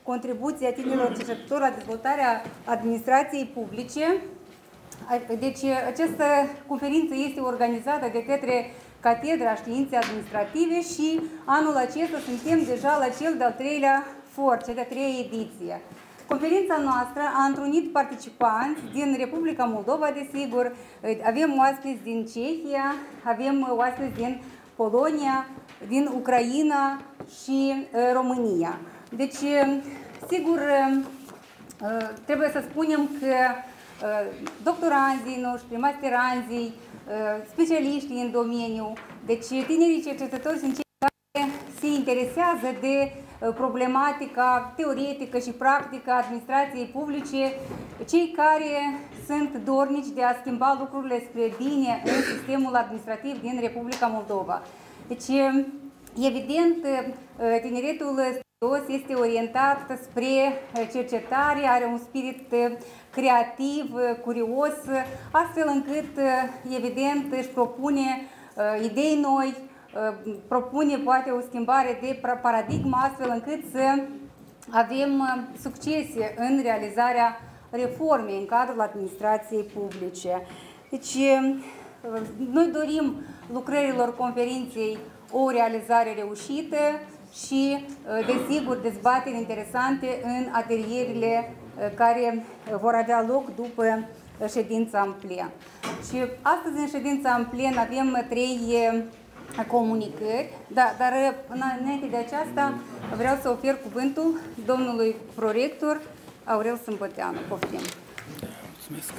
contribuția tinerilor cercetători la dezvoltarea administrației publice. Deci, această conferință este organizată de către Catedra Științe Administrative și anul acesta suntem deja la cel de-al treilea for, cea de-a treia ediție. Conferința noastră a întrunit participanți din Republica Moldova, desigur, avem oaspeți din Cehia, avem oaspeți din Polonia, din Ucraina și România. Deci, sigur, trebuie să spunem că doctoranzii noștri, masteranzii, specialiștii în domeniu, deci tinerii cercetători sunt cei care se interesează de problematica teoretică și practică a administrației publice, cei care sunt dornici de a schimba lucrurile spre bine în sistemul administrativ din Republica Moldova. Deci, evident, tineretul studios este orientat spre cercetare, are un spirit creativ, curios, astfel încât, evident, își propune idei noi, propune poate o schimbare de paradigmă, astfel încât să avem succese în realizarea reformei în cadrul administrației publice. Deci, noi dorim lucrărilor conferinței o realizare reușită și, desigur, dezbateri interesante în atelierile care vor avea loc după ședința în plen. Și astăzi, în ședința în plen, avem 3 comunicări, dar înainte de aceasta vreau să ofer cuvântul domnului prorector Aurel Sâmbăteanu. Poftim. Mulțumesc.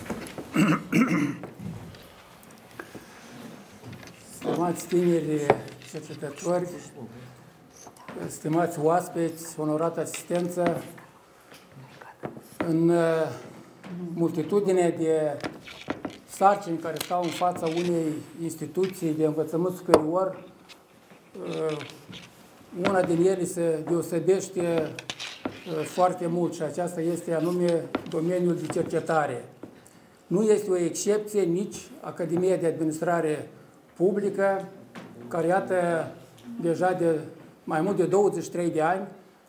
Stimați tineri cercetători, stimați oaspeți, onorată asistență, în multitudine de sarcini care stau în fața unei instituții de învățământ superior, una din ele se deosebește foarte mult și aceasta este anume domeniul de cercetare. Nu este o excepție nici Academia de Administrare Publică, care, iată, deja de mai mult de 23 de ani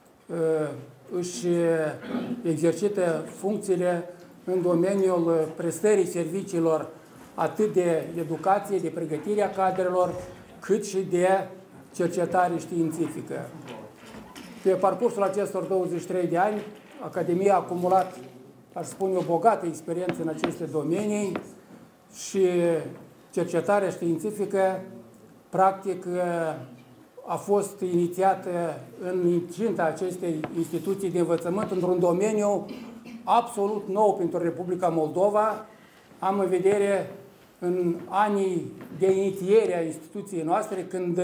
își exercită funcțiile în domeniul prestării serviciilor atât de educație, de pregătirea cadrelor, cât și de cercetare științifică. Pe parcursul acestor 23 de ani, Academia a acumulat, aș spune, o bogată experiență în aceste domenii și cercetarea științifică, practic, a fost inițiată în incinta acestei instituții de învățământ într-un domeniu absolut nou pentru Republica Moldova. Am în vedere în anii de inițiere a instituției noastre, când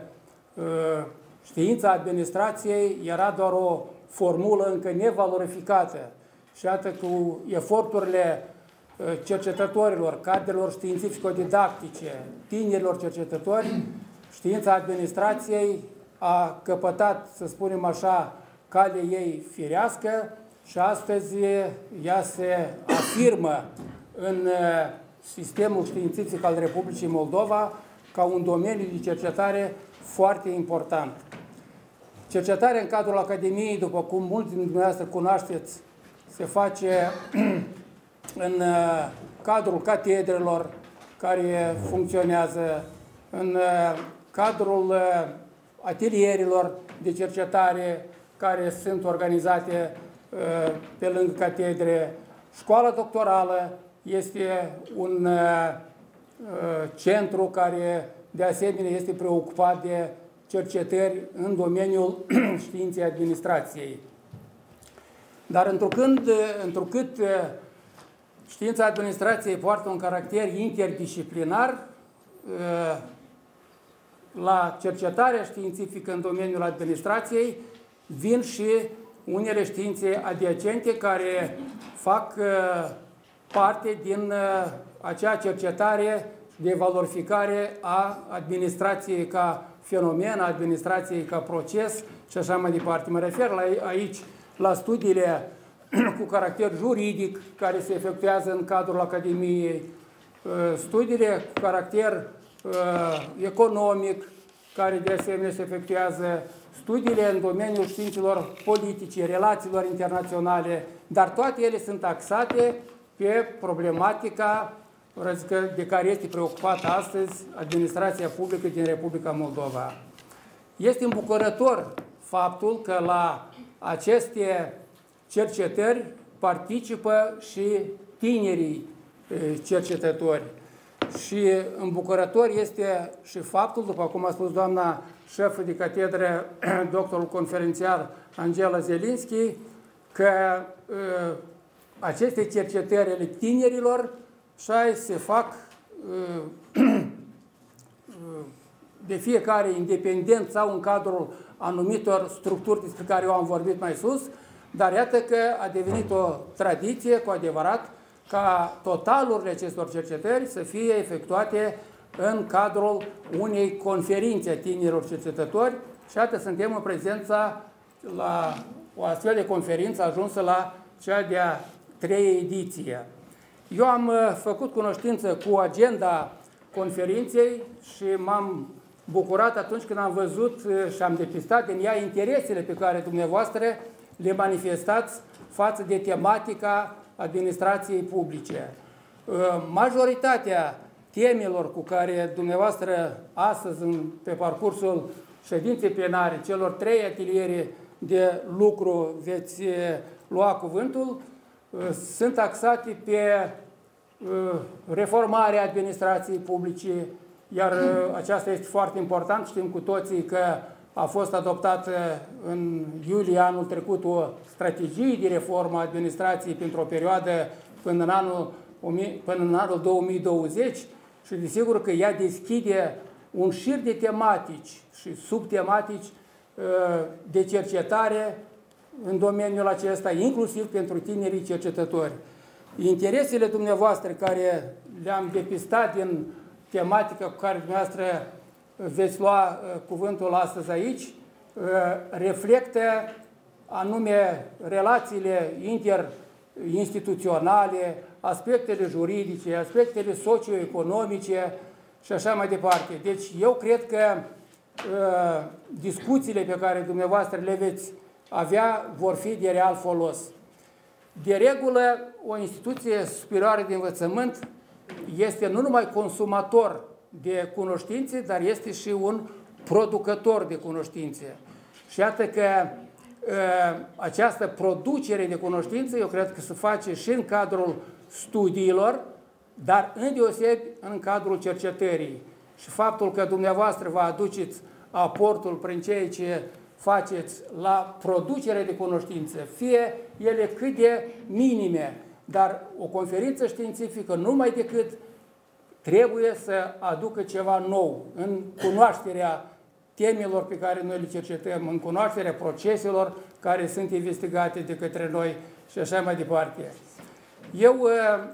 știința administrației era doar o formulă încă nevalorificată. Și iată, cu eforturile cercetătorilor, cadrelor științifico-didactice, tinerilor cercetători, știința administrației a căpătat, să spunem așa, calea ei firească și astăzi ea se afirmă în sistemul științific al Republicii Moldova ca un domeniu de cercetare foarte important. Cercetarea în cadrul Academiei, după cum mulți dintre dumneavoastră cunoașteți, se face în cadrul catedrelor care funcționează, în cadrul atelierilor de cercetare care sunt organizate pe lângă catedre. Școala doctorală este un centru care de asemenea este preocupat de cercetări în domeniul științei administrației. Dar întrucât știința administrației poartă un caracter interdisciplinar, la cercetarea științifică în domeniul administrației vin și unele științe adiacente care fac parte din acea cercetare de valorificare a administrației ca fenomen, a administrației ca proces și așa mai departe. Mă refer aici la studiile cu caracter juridic care se efectuează în cadrul Academiei, studiile cu caracter economic care de asemenea se efectuează, studiile în domeniul științelor politice, relațiilor internaționale, dar toate ele sunt axate pe problematica de care este preocupată astăzi administrația publică din Republica Moldova. Este îmbucurător faptul că la aceste cercetări participă și tinerii cercetători. Și îmbucurător este și faptul, după cum a spus doamna șefă de catedră, doctorul conferențiar Angela Zelinski, că aceste cercetări ale tinerilor se fac de fiecare independent sau în cadrul anumitor structuri despre care eu am vorbit mai sus, dar iată că a devenit o tradiție cu adevărat ca totalurile acestor cercetări să fie efectuate în cadrul unei conferințe a tinerilor cercetători și iată suntem în prezența la o astfel de conferință ajunsă la cea de-a 3-a ediție. Eu am făcut cunoștință cu agenda conferinței și m-am bucurat atunci când am văzut și am depistat din ea interesele pe care dumneavoastră le manifestați față de tematica administrației publice. Majoritatea temelor cu care dumneavoastră astăzi, pe parcursul ședinței plenare, celor 3 ateliere de lucru veți lua cuvântul, sunt axate pe reformarea administrației publice, iar aceasta este foarte important. Știm cu toții că a fost adoptată în iulie anul trecut o strategie de reformă a administrației pentru o perioadă până în anul 2020 și desigur că ea deschide un șir de tematici și subtematici de cercetare în domeniul acesta, inclusiv pentru tinerii cercetători. Interesele dumneavoastră care le-am depistat din tematica cu care dumneavoastră veți lua cuvântul astăzi aici, reflectă anume relațiile interinstituționale, aspectele juridice, aspectele socioeconomice și așa mai departe. Deci eu cred că discuțiile pe care dumneavoastră le veți avea vor fi de real folos. De regulă, o instituție superioară de învățământ este nu numai consumator de cunoștințe, dar este și un producător de cunoștințe. Și iată că această producere de cunoștințe, eu cred că se face și în cadrul studiilor, dar îndeosebi în cadrul cercetării. Și faptul că dumneavoastră vă aduceți aportul prin ceea ce faceți la producerea de cunoștințe, fie ele cât de minime, dar o conferință științifică numai decât trebuie să aducă ceva nou în cunoașterea temelor pe care noi le cercetăm, în cunoașterea proceselor care sunt investigate de către noi și așa mai departe. Eu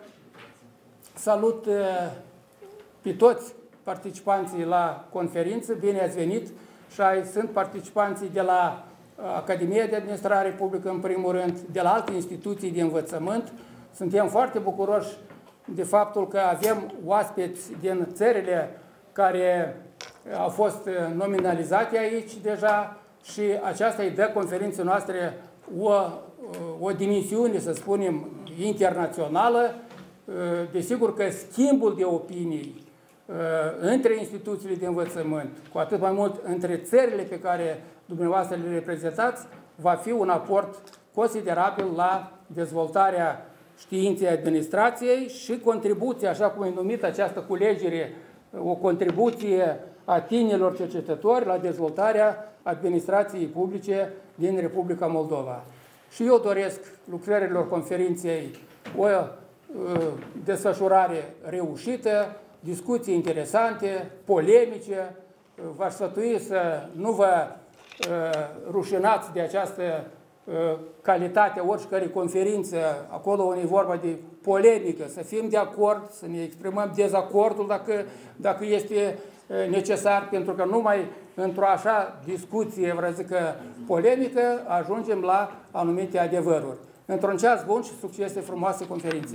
salut pe toți participanții la conferință, bine ați venit, și sunt participanții de la Academia de Administrare Publică, în primul rând, de la alte instituții de învățământ. Suntem foarte bucuroși de faptul că avem oaspeți din țările care au fost nominalizate aici deja și aceasta îi dă conferinței noastre o dimensiune, să spunem, internațională. Desigur că schimbul de opinii între instituțiile de învățământ, cu atât mai mult între țările pe care dumneavoastră le reprezentați, va fi un aport considerabil la dezvoltarea științei administrației și contribuție, așa cum e numită această culegere, o contribuție a tinerilor cercetători la dezvoltarea administrației publice din Republica Moldova. Și eu doresc lucrărilor conferinței o desfășurare reușită, discuții interesante, polemice. V-aș sfătui să nu vă rușinați de această calitatea oricărei conferințe, acolo unde e vorba de polemică, să fim de acord, să ne exprimăm dezacordul dacă este necesar, pentru că numai într-o așa discuție, vreau zic, polemică, ajungem la anumite adevăruri. Într-un ceas bun și succese frumoase conferințe.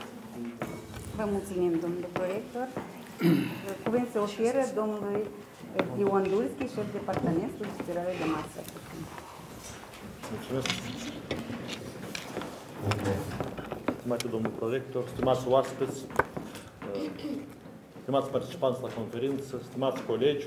Vă mulțumim, domnul prorector. Cuvânt se oferă domnului Ion Dulski, șef departamentul Superior de Masă. Mulțumesc. Stimate domnul prorector, stimați oaspeți, stimați participanți la conferință, stimați colegi,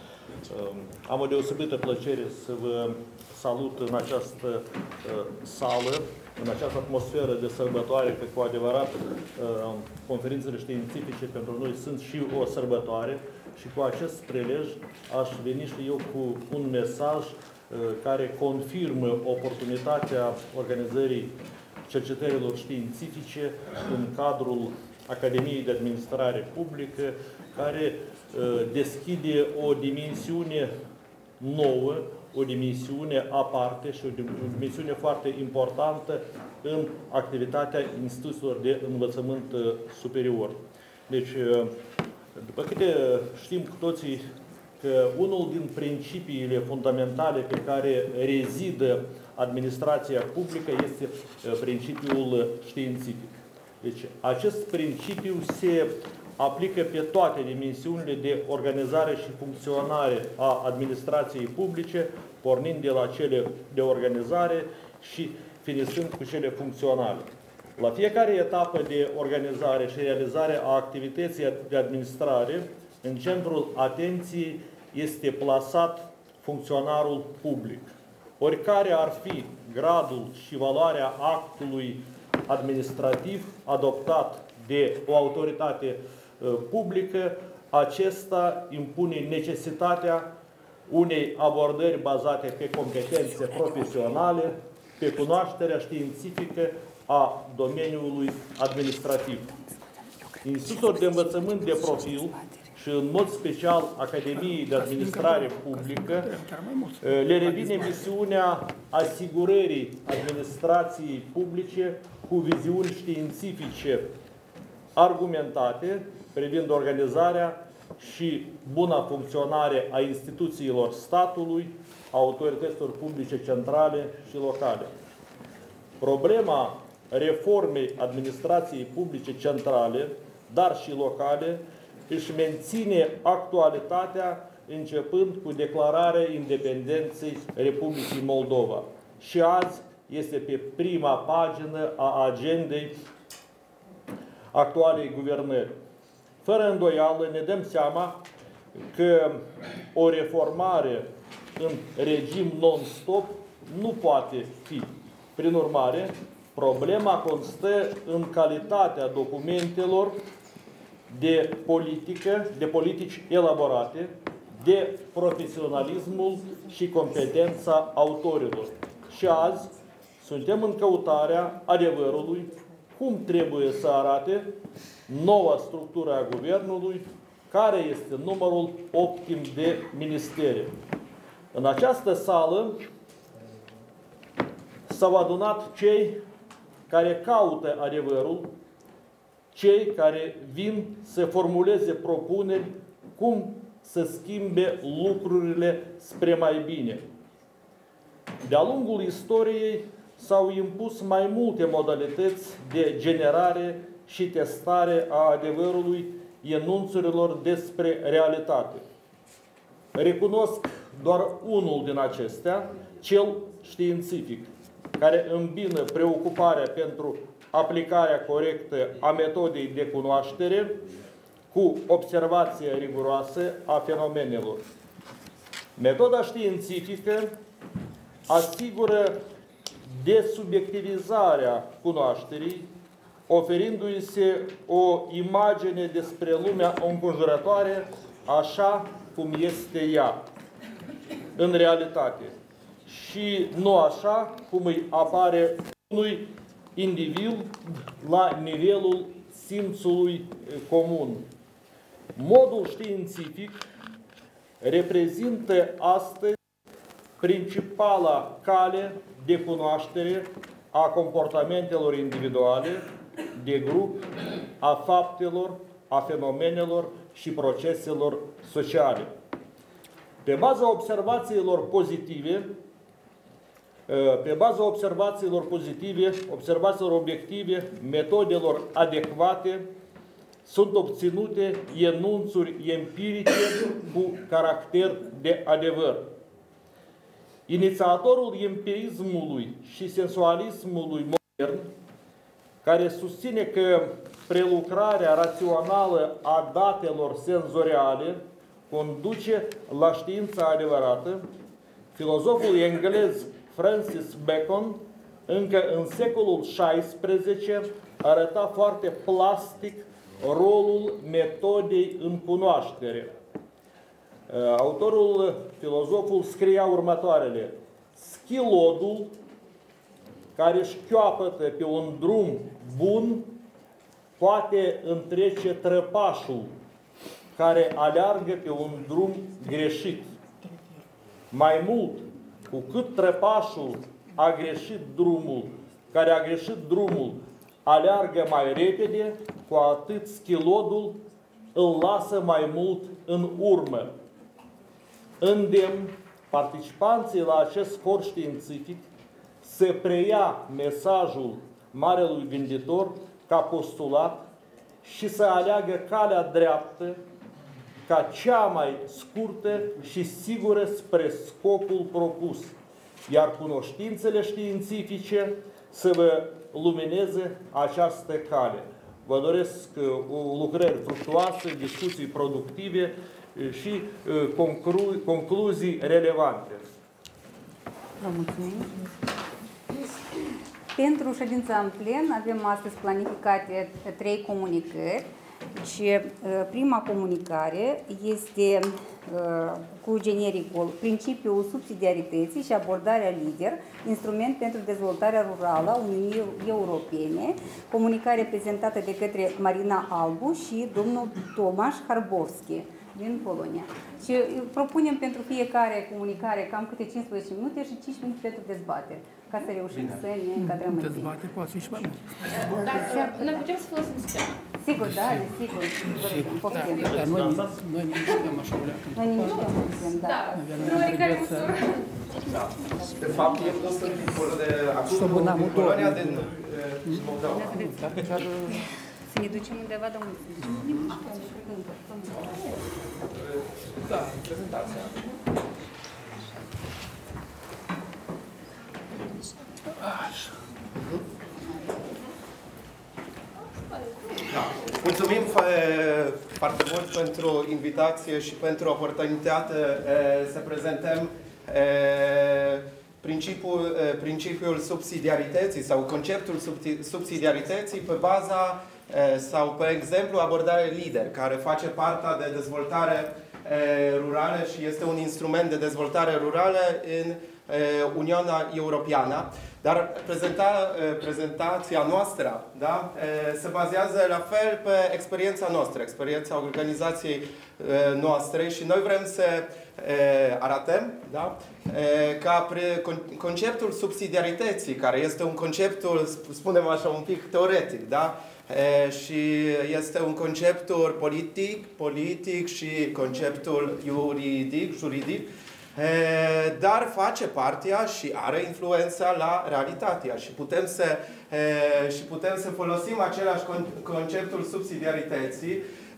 am o deosebită plăcere să vă salut în această sală, în această atmosferă de sărbătoare, că cu adevărat conferințele științifice pentru noi sunt și o sărbătoare și cu acest prilej aș veni și eu cu un mesaj care confirmă oportunitatea organizării cercetărilor științifice în cadrul Academiei de Administrare Publică, care deschide o dimensiune nouă, o dimensiune aparte și o dimensiune foarte importantă în activitatea instituțiilor de învățământ superior. Deci, după câte știm cu toții, că unul din principiile fundamentale pe care rezidă administrația publică este principiul științific. Deci, acest principiu se aplică pe toate dimensiunile de organizare și funcționare a administrației publice, pornind de la cele de organizare și finisând cu cele funcționale. La fiecare etapă de organizare și realizare a activității de administrare, în centrul atenției este plasat funcționarul public. Oricare ar fi gradul și valoarea actului administrativ adoptat de o autoritate publică, acesta impune necesitatea unei abordări bazate pe competențe profesionale, pe cunoașterea științifică a domeniului administrativ. Institutul de învățământ de profil și în mod special Academiei de Administrare Publică le revine misiunea asigurării administrației publice cu viziuni științifice argumentate privind organizarea și buna funcționare a instituțiilor statului, a autorităților publice centrale și locale. Problema reformei administrației publice centrale, dar și locale, își menține actualitatea începând cu declararea independenței Republicii Moldova. Și azi este pe prima pagină a agendei actualei guvernări. Fără îndoială ne dăm seama că o reformare în regim non-stop nu poate fi. Prin urmare, problema constă în calitatea documentelor de politică, de politici elaborate, de profesionalismul și competența autorilor. Și azi suntem în căutarea adevărului cum trebuie să arate noua structură a guvernului, care este numărul optim de ministere. În această sală s-au adunat cei care caută adevărul, cei care vin să formuleze propuneri cum să schimbe lucrurile spre mai bine. De-a lungul istoriei s-au impus mai multe modalități de generare și testare a adevărului enunțurilor despre realitate. Recunosc doar unul din acestea, cel științific, care îmbină preocuparea pentru aplicarea corectă a metodei de cunoaștere cu observație riguroasă a fenomenelor. Metoda științifică asigură desubiectivizarea cunoașterii, oferindu-i se o imagine despre lumea înconjurătoare așa cum este ea, în realitate, și nu așa cum îi apare unui individ la nivelul simțului comun. Modul științific reprezintă astăzi principala cale de cunoaștere a comportamentelor individuale, de grup, a faptelor, a fenomenelor și proceselor sociale. Pe baza observațiilor pozitive, observațiilor obiective, metodelor adecvate, sunt obținute enunțuri empirice cu caracter de adevăr. Inițiatorul empirismului și sensualismului modern, care susține că prelucrarea rațională a datelor senzoriale conduce la știința adevărată, filozoful englez Francis Bacon, încă în secolul XVI, arăta foarte plastic rolul metodei în cunoaștere. Autorul, filozoful, scria următoarele: schilodul care șchioapătă pe un drum bun poate întrece trăpașul care aleargă pe un drum greșit. Mai mult, cu cât trăpașul a greșit drumul, care a greșit drumul, aleargă mai repede, cu atât schilodul îl lasă mai mult în urmă. Îndemn participanții la acest spor științific să preia mesajul marelui gânditor ca postulat și să aleagă calea dreaptă ca cea mai scurtă și sigură spre scopul propus, iar cunoștințele științifice să vă lumineze această cale. Vă doresc lucrări fructuoase, discuții productive și concluzii relevante. Vă mulțumim. Pentru ședința în plen avem astăzi planificate 3 comunicări. Deci, prima comunicare este cu genericul Principiul subsidiarității și abordarea lider, instrument pentru dezvoltarea rurală a Uniunii Europene, comunicare prezentată de către Marina Albu și domnul Tomaș Harbovski din Polonia. Și propunem pentru fiecare comunicare cam câte 15 minute și 5 minute pentru dezbatere, ca să reușim să ne încadrăm în timp. Dezbatere poate fi și mai mult. Noi putem să folosim sistemul. Sigur, da, desigur. Poftim. Dar noi ne mișcăm așa o leacă. Noi ne mișcăm puțin, da. În oricare măsură. De fapt, e pus în timpul de acum din Polonia, din Moldova. Să ne ducem undeva de unde? Da, prezentația. Mulțumim foarte mult pentru invitație și pentru oportunitate să prezentăm principiul subsidiarității sau conceptul subsidiarității pe baza sau, pe exemplu, abordare lider, care face parte de dezvoltare rurală și este un instrument de dezvoltare rurală în Uniunea Europeană. Dar prezentația noastră, da, se bazează la fel pe experiența noastră, experiența organizației noastre și noi vrem să arătăm, da, ca conceptul subsidiarității, care este un concept, spunem așa, un pic teoretic, da, și este un conceptul politic și conceptul juridic, dar face partea și are influența la realitatea și putem să folosim același conceptul subsidiarității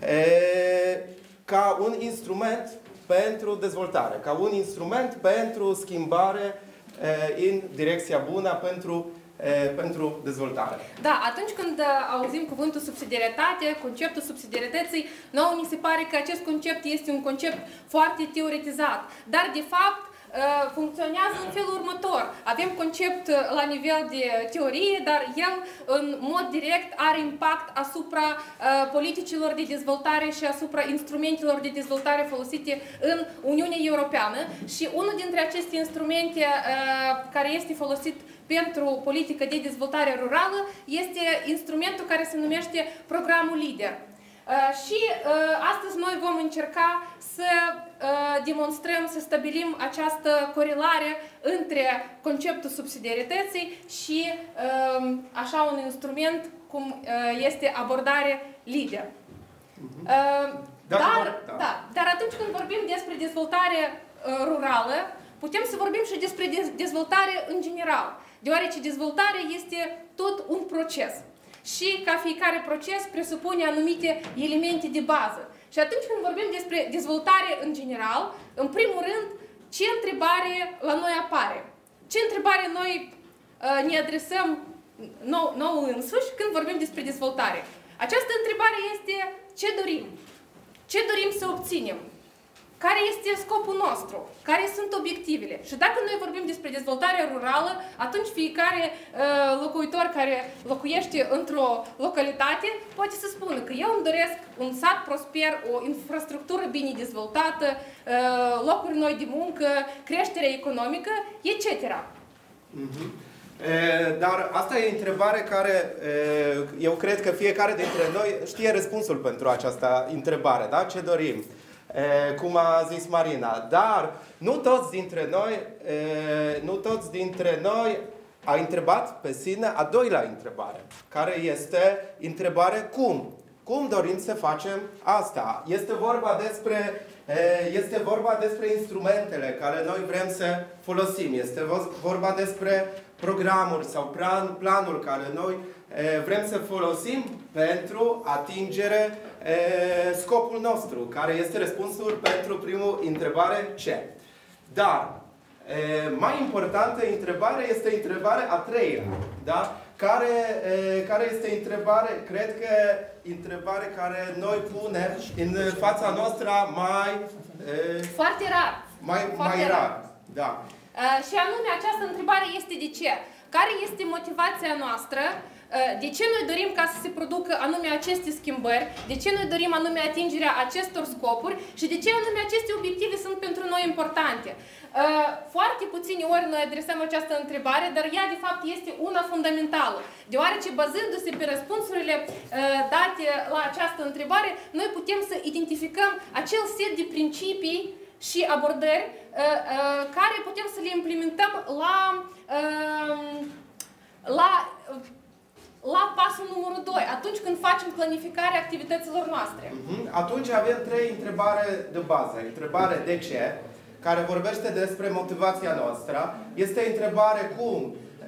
ca un instrument pentru dezvoltare, ca un instrument pentru schimbare în direcția bună pentru dezvoltare. Da, atunci când auzim cuvântul subsidiaritate, conceptul subsidiarității, nouă ni se pare că acest concept este un concept foarte teoretizat, dar de fapt funcționează în felul următor. Avem concept la nivel de teorie, dar el în mod direct are impact asupra politicilor de dezvoltare și asupra instrumentelor de dezvoltare folosite în Uniunea Europeană și unul dintre aceste instrumente care este folosit pentru politică de dezvoltare rurală este instrumentul care se numește Programul LIDER. Și astăzi noi vom încerca să demonstrăm, să stabilim această corelare între conceptul subsidiarității și așa un instrument cum este abordare LIDER. Dar atunci când vorbim despre dezvoltare rurală, putem să vorbim și despre dezvoltare în general, deoarece dezvoltarea este tot un proces. și ca fiecare proces presupune anumite elemente de bază. Și atunci când vorbim despre dezvoltare în general, în primul rând, ce întrebare la noi apare? Ce întrebare noi ne adresăm nouă însuși când vorbim despre dezvoltare? Această întrebare este ce dorim? Ce dorim să obținem? Care este scopul nostru? Care sunt obiectivele? Și dacă noi vorbim despre dezvoltare rurală, atunci fiecare locuitor care locuiește într-o localitate poate să spună că eu îmi doresc un sat prosper, o infrastructură bine dezvoltată, locuri noi de muncă, creștere economică, etc. Dar asta e o întrebare care eu cred că fiecare dintre noi știe răspunsul pentru această întrebare, da? Ce dorim? Cum a zis Marina. Dar nu toți dintre noi a întrebat pe sine a doilea întrebare, care este întrebare cum? Cum dorim să facem asta? Este vorba despre instrumentele care noi vrem să folosim. Este vorba despre programuri sau planuri care noi vrem să folosim pentru atingere scopul nostru, care este răspunsul pentru primul întrebare ce. Dar mai importantă întrebare este întrebarea a treia, da? Care este întrebare, cred că întrebare care noi punem în fața noastră foarte rar. Mai rar. Da. Și anume, această întrebare este de ce? Care este motivația noastră? De ce noi dorim ca să se producă anume aceste schimbări? De ce noi dorim anume atingerea acestor scopuri? Și de ce anume aceste obiective sunt pentru noi importante? Foarte puține ori noi adresăm această întrebare, dar ea de fapt este una fundamentală. Deoarece bazându-se pe răspunsurile date la această întrebare, noi putem să identificăm acel set de principii și abordări care putem să le implementăm la pasul numărul 2, atunci când facem planificarea activităților noastre. Atunci avem trei întrebare de bază. Întrebare de ce, care vorbește despre motivația noastră. Este întrebare cum,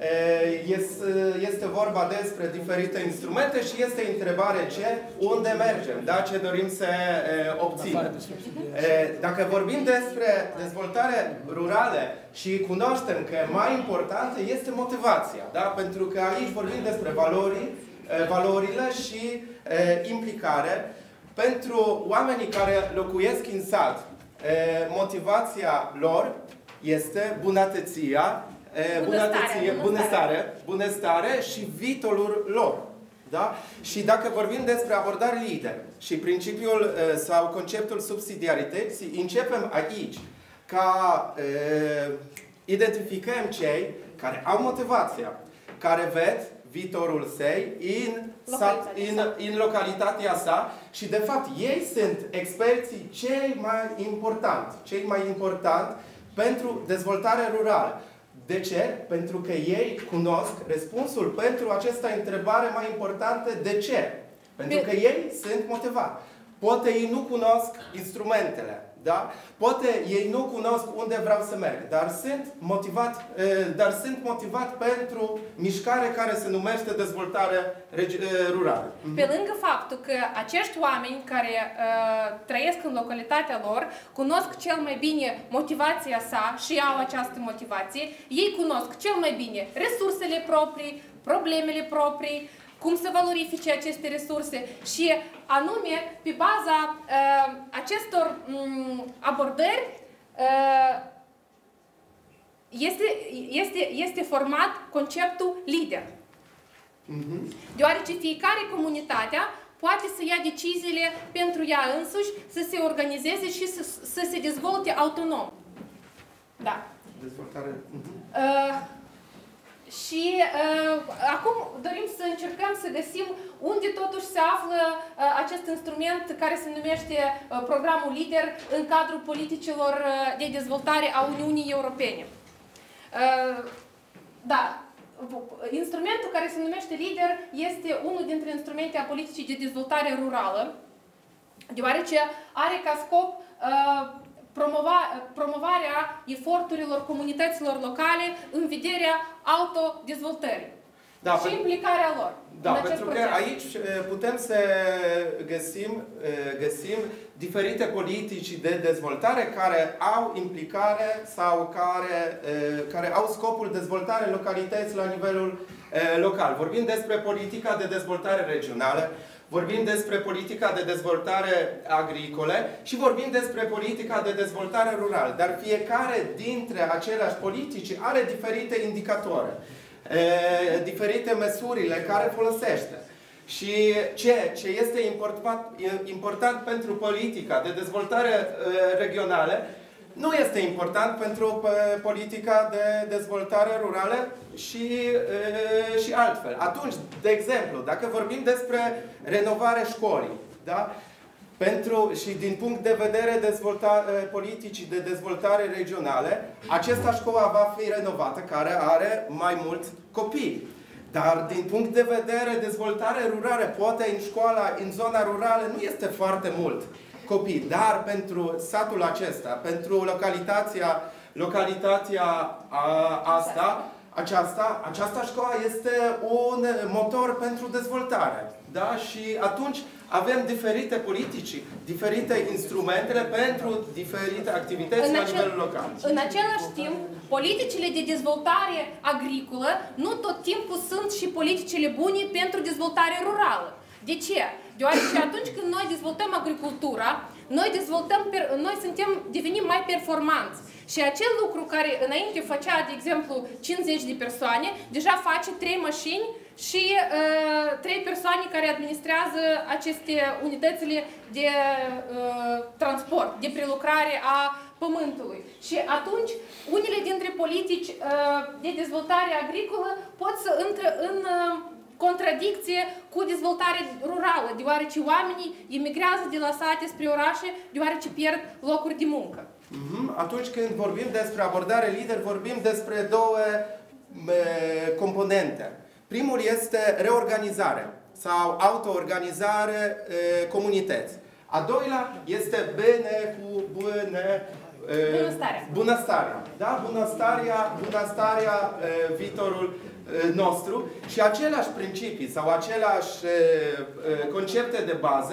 este vorba despre diferite instrumente și este întrebare ce, unde mergem, da? Ce dorim să obținem. Dacă vorbim despre dezvoltare rurală și cunoaștem că mai importantă este motivația, da? Pentru că aici vorbim despre valorile și implicare. Pentru oamenii care locuiesc în sat, motivația lor este bunăstare și viitorul lor. Da? Și dacă vorbim despre abordare lider și principiul sau conceptul subsidiarității, începem aici ca identificăm cei care au motivația, care ved viitorul săi în localitatea sa și de fapt ei sunt experții cei mai important pentru dezvoltarea rurală. De ce? Pentru că ei cunosc răspunsul pentru această întrebare mai importantă. De ce? Pentru că ei sunt motivați. Poate ei nu cunosc instrumentele, da? Poate ei nu cunosc unde vreau să merg, dar sunt motivat pentru mișcare care se numește dezvoltare rurală. Pe lângă faptul că acești oameni care trăiesc în localitatea lor cunosc cel mai bine motivația sa și au această motivație, ei cunosc cel mai bine resursele proprii, problemele proprii, cum să valorifice aceste resurse și anume pe baza acestor abordări este format conceptul lider. Deoarece fiecare comunitatea poate să ia deciziile pentru ea însuși, să se organizeze și să se dezvolte autonom. Da. Dezvoltare. Și acum dorim să încercăm să găsim unde totuși se află acest instrument care se numește programul LIDER în cadrul politicilor de dezvoltare a Uniunii Europene. Da, instrumentul care se numește LIDER este unul dintre instrumente a politicii de dezvoltare rurală, deoarece are ca scop promovarea eforturilor comunităților locale în vederea autodezvoltării. Da, și implicarea lor. Da, pentru că aici putem să găsim diferite politici de dezvoltare care au implicare sau care au scopul dezvoltare localități la nivelul local. Vorbim despre politica de dezvoltare regională, vorbim despre politica de dezvoltare agricole și vorbim despre politica de dezvoltare rurală. Dar fiecare dintre aceleași politici are diferite indicatori, diferite măsurile care folosește. Și ce este important pentru politica de dezvoltare regională nu este important pentru politica de dezvoltare rurală și altfel. Atunci, de exemplu, dacă vorbim despre renovarea școlii, da? Și din punct de vedere politicii de dezvoltare regionale, acesta școala va fi renovată, care are mai mulți copii. Dar din punct de vedere dezvoltare rurală, poate în școala, în zona rurală, nu este foarte mult copii. Dar pentru satul acesta, pentru localitatea aceasta școală este un motor pentru dezvoltare. Da? Și atunci avem diferite politici, diferite instrumente pentru diferite activități la nivelul local. În același timp, politicile de dezvoltare agricolă nu tot timpul sunt și politicile bune pentru dezvoltare rurală. De ce? Deoarece atunci când noi dezvoltăm agricultura, noi devenim mai performanți. Și acel lucru care înainte făcea, de exemplu, 50 de persoane, deja face 3 mașini și 3 persoane care administrează aceste unitățile de transport, de prelucrare a pământului. Și atunci, unele dintre politici de dezvoltare agricolă pot să intre în contradicție cu dezvoltare rurală, deoarece oamenii emigrează de la sate spre orașe, deoarece pierd locuri de muncă. Atunci când vorbim despre abordare lider, vorbim despre două componente. Primul este reorganizare sau autoorganizare comunități. A doilea este bunăstarea. Da? Bunăstarea viitorul nostru și aceleași principii sau aceleași concepte de bază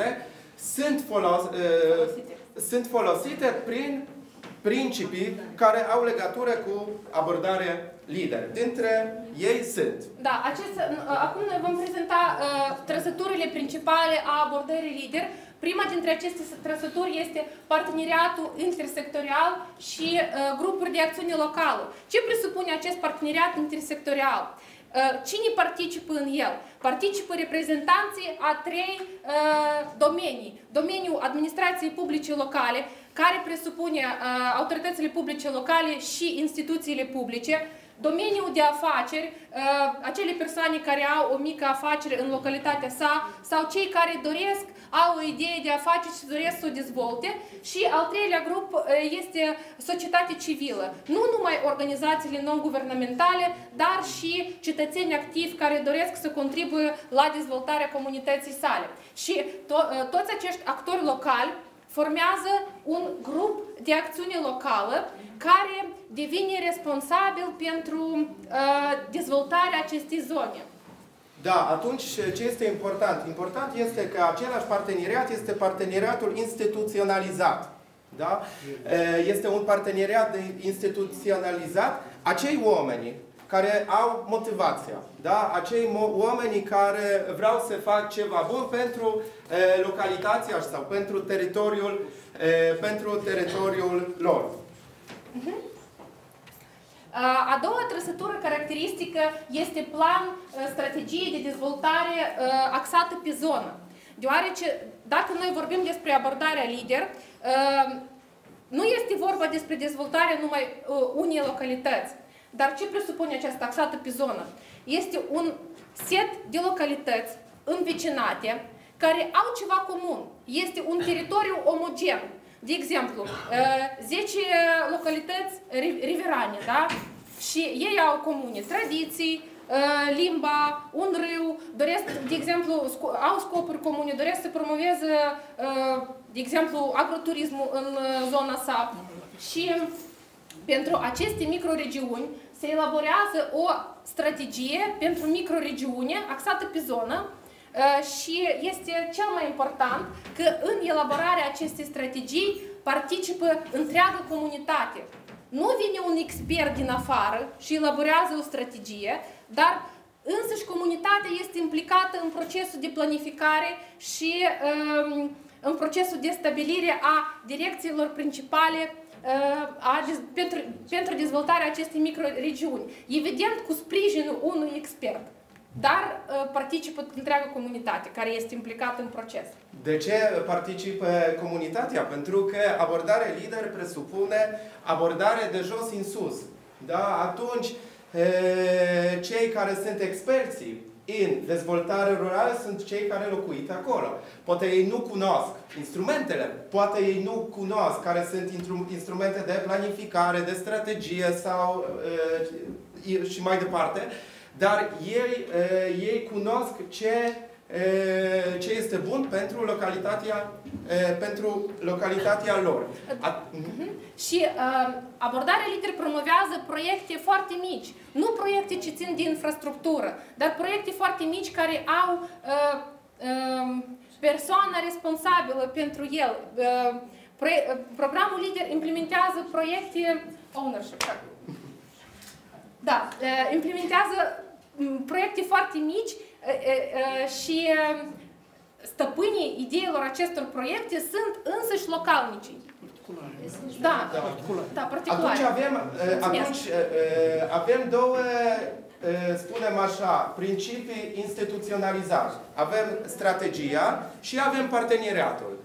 sunt folosite prin principii care au legătură cu abordare lider. Dintre ei sunt. Da, acum noi vom prezenta trăsăturile principale a abordării lider. Prima dintre aceste trăsături este parteneriatul intersectorial și grupuri de acțiune locală. Ce presupune acest parteneriat intersectorial? Cine participă în el? Participă reprezentanții a 3 domenii. Domeniul administrației publice locale, care presupune autoritățile publice locale și instituțiile publice, domeniul de afaceri, acele persoane care au o mică afacere în localitatea sa sau cei care doresc, au o idee de afaceri și doresc să o dezvolte și al treilea grup este societatea civilă. Nu numai organizațiile non-guvernamentale, dar și cetățeni activi care doresc să contribuie la dezvoltarea comunității sale. Și toți acești actori locali formează un grup de acțiune locală care devine responsabil pentru dezvoltarea acestei zone. Da, atunci ce este important? Important este că același parteneriat este parteneriatul instituționalizat. Da? Este un parteneriat instituționalizat. Acei oameni care au motivația, da? Acei oameni care vreau să fac ceva bun pentru localitatea sau pentru teritoriul lor. A doua trăsătură caracteristică este plan, strategie de dezvoltare axată pe zonă. Deoarece, dacă noi vorbim despre abordarea lider, nu este vorba despre dezvoltarea numai unei localități. Dar ce presupune această axată pe zonă? Este un set de localități învecinate care au ceva comun. Este un teritoriu omogen. De exemplu, 10 localități riverane, da? Și ei au comune tradiții, limba, un râu, doresc, de exemplu, au scopuri comune, doresc să promoveze, de exemplu, agroturismul în zona sa. Și pentru aceste microregiuni se elaborează o strategie pentru microregiune axată pe zonă și este cel mai important că în elaborarea acestei strategii participă întreaga comunitate. Nu vine un expert din afară și elaborează o strategie, dar însăși comunitatea este implicată în procesul de planificare și în procesul de stabilire a direcțiilor principale pentru dezvoltarea acestei microregiuni. Evident, cu sprijinul unui expert, dar participă întreaga comunitate care este implicată în proces. De ce participă comunitatea? Pentru că abordarea lider presupune abordare de jos în sus. Da? Atunci, cei care sunt experții în dezvoltare rurală sunt cei care locuit acolo. Poate ei nu cunosc instrumentele, poate ei nu cunosc care sunt instrumente de planificare, de strategie sau și mai departe, dar ei cunosc ce este bun pentru localitatea lor. Și abordarea lider promovează proiecte foarte mici. Nu proiecte ce țin de infrastructură, dar proiecte foarte mici care au persoana responsabilă pentru el. Programul lider implementează proiecte ownership. Da, implementează proiecte foarte mici și stăpânii ideilor acestor proiecte sunt însăși localnici. Da, particulare. Atunci avem două, spunem așa, principii instituționalizate. Avem strategia și avem parteneriatul.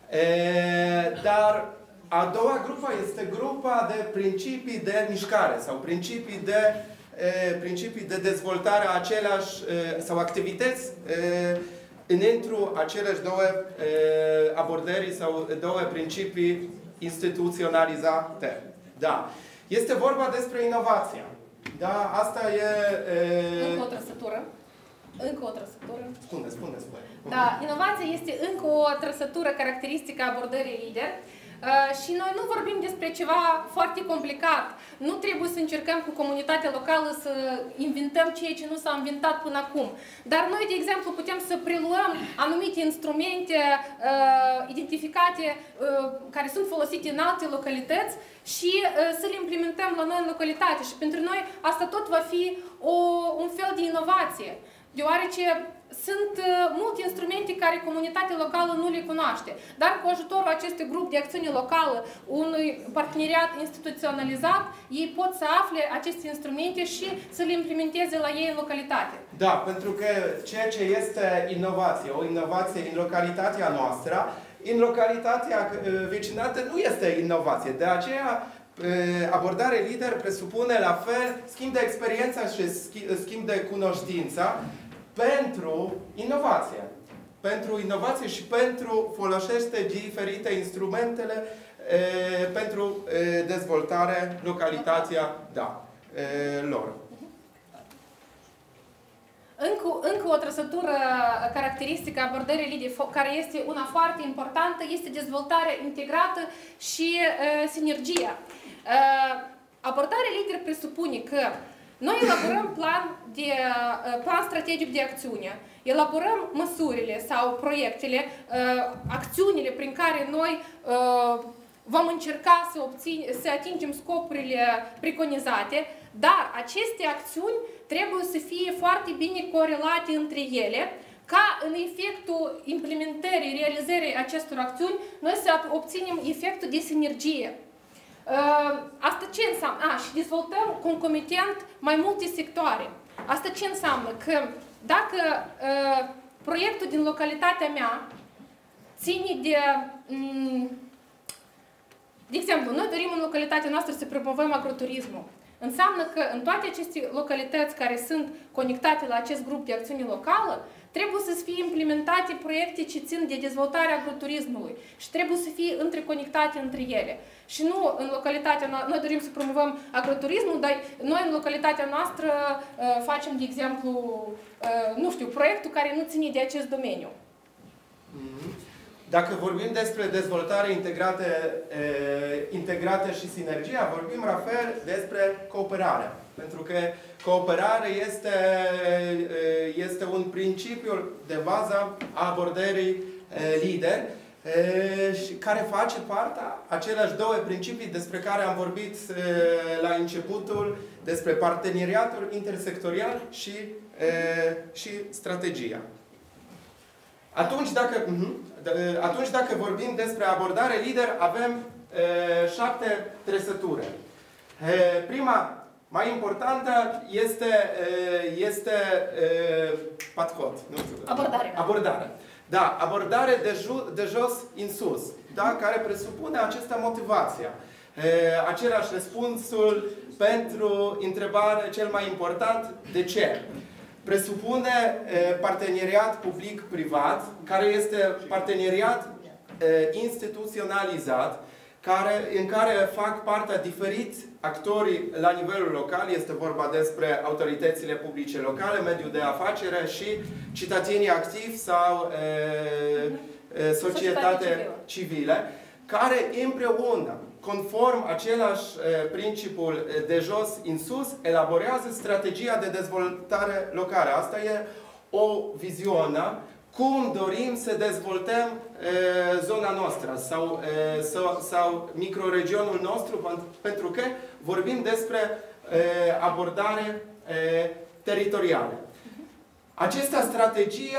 Dar a doua grupă este grupa de principii de mișcare sau principii de dezvoltare a aceleași sau activități înăuntru aceleași două abordări sau două principii instituționalizate. Da. Este vorba despre inovație. Da, asta e... Încă o trăsătură. Încă o trăsătură. Spune. Da, inovația este încă o trăsătură caracteristică a abordării lider. Și noi nu vorbim despre ceva foarte complicat. Nu trebuie să încercăm cu comunitatea locală să inventăm ceea ce nu s-a inventat până acum. Dar noi, de exemplu, putem să preluăm anumite instrumente identificate care sunt folosite în alte localități și să le implementăm la noi în localitate. Și pentru noi asta tot va fi un fel de inovație. Deoarece sunt multe instrumente care comunitatea locală nu le cunoaște. Dar cu ajutorul acestui grup de acțiune locală, unui parteneriat instituționalizat, ei pot să afle aceste instrumente și să le implementeze la ei în localitate. Da, pentru că ceea ce este inovație, o inovație în localitatea noastră, în localitatea vecinată nu este inovație. De aceea, abordare lider presupune la fel schimb de experiență și schimb de cunoștință pentru inovație. Pentru inovație și pentru folosește diferite instrumentele pentru dezvoltare localitatea lor. Încă o trăsătură caracteristică a abordării lider, care este una foarte importantă, este dezvoltarea integrată și sinergia. Abordarea lider presupune că noi elaborăm plan strategic de acțiune, elaborăm măsurile sau proiectele, acțiunile prin care noi vom încerca să atingem scopurile preconizate, dar aceste acțiuni trebuie să fie foarte bine corelate între ele, ca în efectul implementării, realizării acestor acțiuni, noi să obținem efectul de sinergie. Asta ce înseamnă? Și dezvoltăm concomitent mai multe sectoare. Asta ce înseamnă? Că dacă proiectul din localitatea mea ține de exemplu, noi dorim în localitatea noastră să promovăm agroturismul. Înseamnă că în toate aceste localități care sunt conectate la acest grup de acțiune locală, trebuie să fie implementate proiecte ce țin de dezvoltarea agroturismului și trebuie să fie interconectate între ele. Și nu în localitatea noastră, noi dorim să promovăm agroturismul, dar noi în localitatea noastră facem, de exemplu, nu știu, proiectul care nu ține de acest domeniu. Dacă vorbim despre dezvoltare integrată și sinergia, vorbim la fel despre cooperare. Pentru că cooperarea este un principiu de bază a abordării lider și care face parte aceleași două principii despre care am vorbit la începutul, despre parteneriatul intersectorial și strategia. Atunci dacă vorbim despre abordare lider, avem 7 trăsături. Prima, mai importantă, este padhod. Abordare. Da, abordare de jos în sus, da, care presupune această motivație. Același răspunsul pentru întrebare cel mai important, de ce? Presupune parteneriat public-privat, care este parteneriat instituționalizat, în care fac parte diferiți actori la nivelul local. Este vorba despre autoritățile publice locale, mediul de afacere și cetățenii activi sau societate civile, care împreună, conform același principiul de jos în sus, elaborează strategia de dezvoltare locală. Asta e o viziune cum dorim să dezvoltăm zona noastră sau microregionul nostru, pentru că vorbim despre abordare teritorială. Această strategie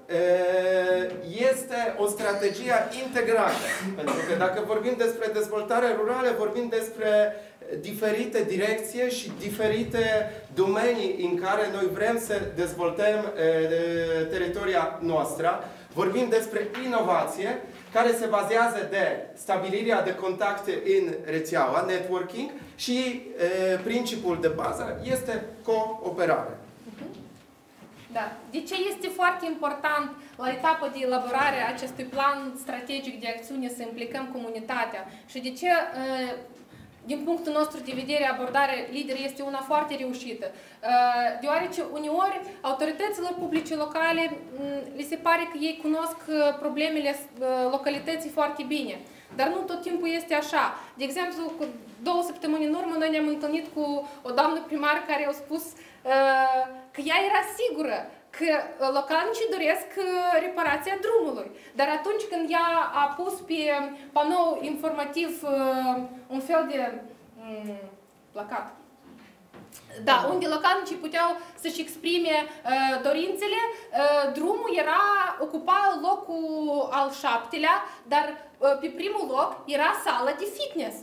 este o strategie integrată. Pentru că dacă vorbim despre dezvoltare rurală, vorbim despre diferite direcții și diferite domenii în care noi vrem să dezvoltăm teritoria noastră. Vorbim despre inovație, care se bazează de stabilirea de contacte în rețeaua, networking, și principiul de bază este cooperare. Da. De ce este foarte important la etapa de elaborare a acestui plan strategic de acțiune să implicăm comunitatea? Și de ce, din punctul nostru de vedere, abordarea lider este una foarte reușită? Deoarece uneori autorităților publice locale li se pare că ei cunosc problemele localității foarte bine. Dar nu tot timpul este așa. De exemplu, cu 2 săptămâni în urmă, noi ne-am întâlnit cu o doamnă primar care a spus că ea era sigură că localnicii doresc reparația drumului. Dar atunci când ea a pus pe panou informativ un fel de placat, da, unde localnicii puteau să-și exprime dorințele, drumul ocupa locul al 7-lea, dar pe primul loc era sala de fitness.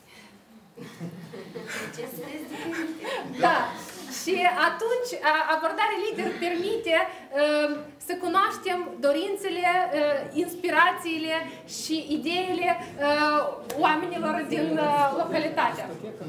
Da. Și atunci abordarea lider permite să cunoaștem dorințele, inspirațiile și ideile oamenilor din localitate.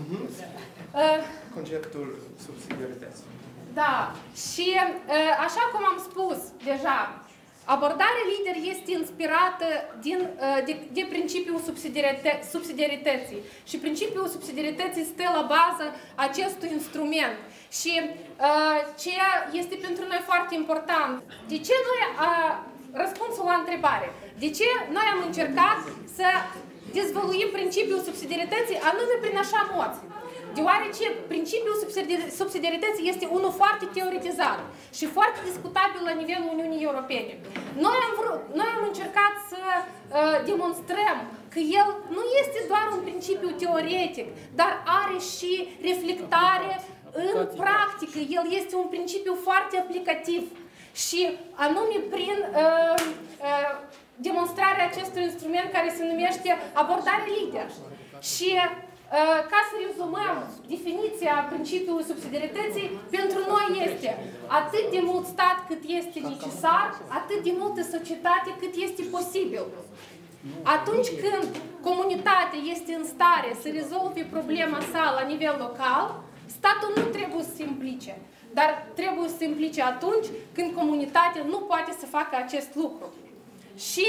Conceptul subsidiarității. Da. Și așa cum am spus deja, abordarea lider este inspirată de principiul subsidiarității. Și principiul subsidiarității stă la bază acestui instrument. Și ce este pentru noi foarte important, de ce noi, răspunsul la întrebare, de ce noi am încercat să dezvăluim principiul subsidiarității anume prin așa mod? Deoarece principiul subsidiarității este unul foarte teoretizat și foarte discutabil la nivelul Uniunii Europene. Noi am încercat să demonstrăm că el nu este doar un principiu teoretic, dar are și reflectare în practică. El este un principiu foarte aplicativ și anume prin demonstrarea acestui instrument care se numește abordare lider. Și ca să rezumăm definiția principiului subsidiarității, pentru noi este atât de mult stat cât este necesar, atât de multă societate cât este posibil. Atunci când comunitatea este în stare să rezolve problema sa la nivel local, statul nu trebuie să se implice, dar trebuie să se implice atunci când comunitatea nu poate să facă acest lucru. Și,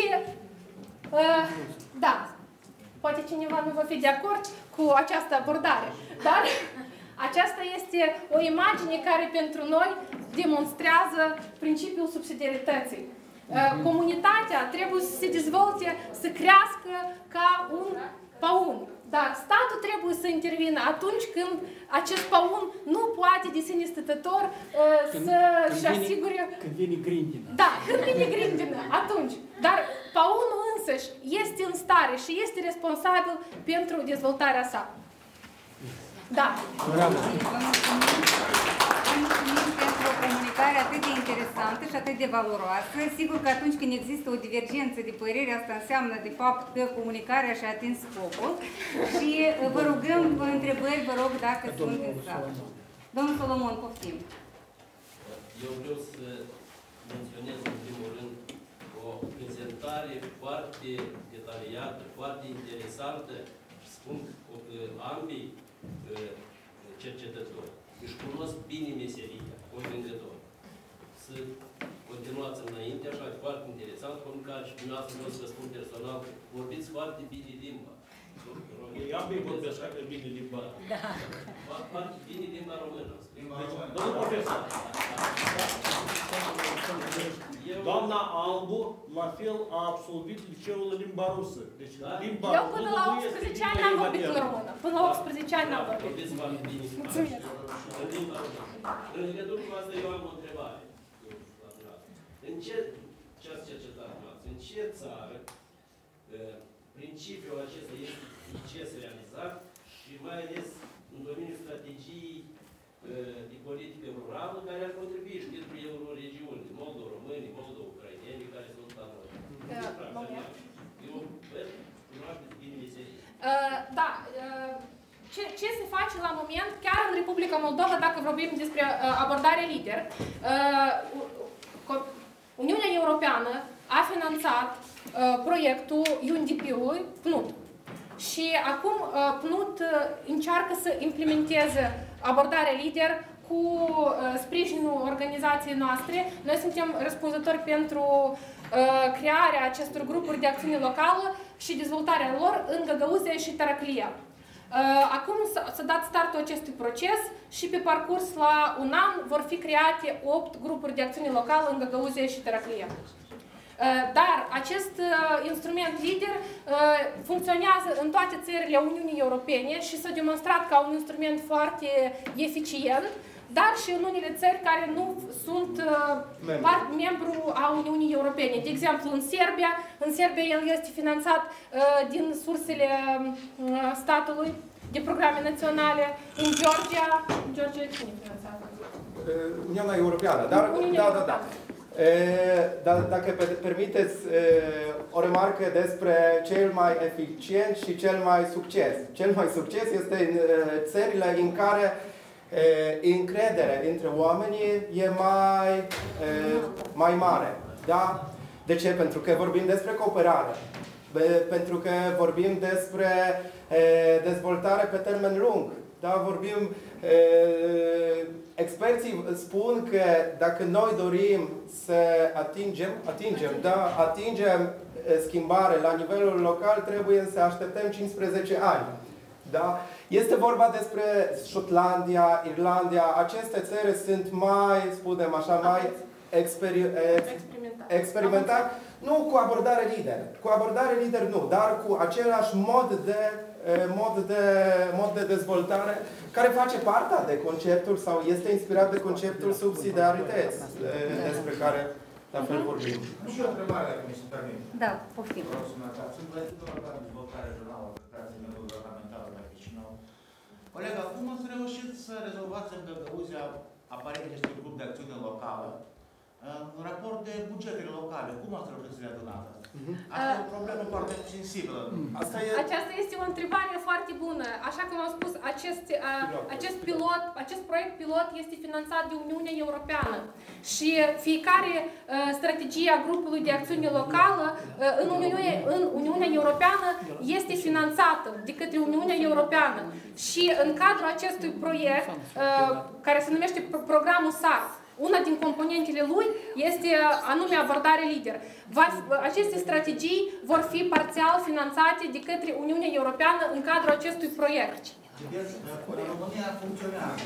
da, poate cineva nu va fi de acord cu această abordare, dar aceasta este o imagine care pentru noi demonstrează principiul subsidiarității. Comunitatea trebuie să se dezvolte, să crească ca un păun. Dar statul trebuie să intervină atunci când acest paun nu poate de sine stătător să-și asigure... Când vine grindină. Da, când vine grindină, atunci. Dar paunul însăși este în stare și este responsabil pentru dezvoltarea sa. Da. Bravo. Mulțumim pentru o comunicare atât de interesantă și atât de valoroasă. Sigur că atunci când există o divergență de părere, asta înseamnă de fapt că comunicarea și-a atins scopul. Și vă rugăm, întrebări, vă rog, dacă sunt în sală. Domnul Solomon, poftim. Eu vreau să menționez în primul rând o prezentare foarte detaliată, foarte interesantă și spun că ambii cercetători își cunosc bine meseria, convingător. Să continuați înainte, așa, foarte interesant, comunicare și dumneavoastră vreau să vă spun personal, vorbiți foarte bine limba. Ei ambii vorbesc foarte bine limba. Da. Foarte bine limba română. Domnul profesor, doamna Albu, la fel, a absolvit liceul în limba rusă. Deci limba Eu până la 18 ani n-am vorbit în română. Până la 18 ani n-am vorbit. Vorbiți foarte bine. Mulțumesc. În limba română. În legătură cu asta, eu am o întrebare. În ce ați cercetat dumneavoastră? În ce țară principiul acesta este succes realizat și mai ales în domeniul strategiei de politică rurală care ar contribui și pentru euroregiuni, Moldova-români, Moldova-ucraineni, care sunt la noi. Eu văd, cunoașteți bine meserie. Da. Ce se face la moment, chiar în Republica Moldova, dacă vorbim despre abordare lider, Uniunea Europeană a finanțat proiectul UNDP-ului PNUD. Și acum PNUD încearcă să implementeze abordarea lider cu sprijinul organizației noastre. Noi suntem răspunzători pentru crearea acestor grupuri de acțiune locală și dezvoltarea lor în Găgăuzia și Taraclia. Acum s-a dat startul acestui proces și pe parcurs la un an vor fi create 8 grupuri de acțiune locală în Găgăuzia și Taraclia. Dar acest instrument lider funcționează în toate țările Uniunii Europene și s-a demonstrat ca un instrument foarte eficient, dar și în unele țări care nu sunt membru a Uniunii Europene. De exemplu, în Serbia el este finanțat din sursele statului de programe naționale, în Georgia cine finanțează? Uniunea Europeană, dar da. Dar dacă permiteți o remarcă despre cel mai eficient și cel mai succes. Cel mai succes este în țările în care încrederea între oameni e mai mare. Da? De ce? Pentru că vorbim despre cooperare. Pentru că vorbim despre dezvoltare pe termen lung. Da? Vorbim, experții spun că dacă noi dorim să atingem schimbare la nivelul local, trebuie să așteptăm 15 ani. Da? Este vorba despre Șotlandia, Irlanda, aceste țări sunt mai, spunem așa, mai experimentat. Nu cu abordare lider. Cu abordare lider nu, dar cu același mod de dezvoltare care face parte de conceptul sau este inspirat de conceptul subsidiarității despre care la fel vorbim. Nu și o întrebare, dacă mi se permite. Da, poftim. Sunt plătitor la dezvoltare regională, creație guvernamentală la Chișinău. Colega, cum ați reușit să rezolvați în Găgăuzia apariția acestui grup de acțiune locală în raport de bugetele locale? Cum ați reușit să le adunați? Asta e o problemă foarte sensibilă. Aceasta este o întrebare foarte bună. Așa cum am spus, acest proiect pilot este finanțat de Uniunea Europeană și fiecare strategie a grupului de acțiune locală în Uniunea Europeană este finanțată de către Uniunea Europeană. Și în cadrul acestui proiect, care se numește programul SAR, una din componentele lui este anume abordare lider. Aceste strategii vor fi parțial finanțate de către Uniunea Europeană în cadrul acestui proiect. România funcționează.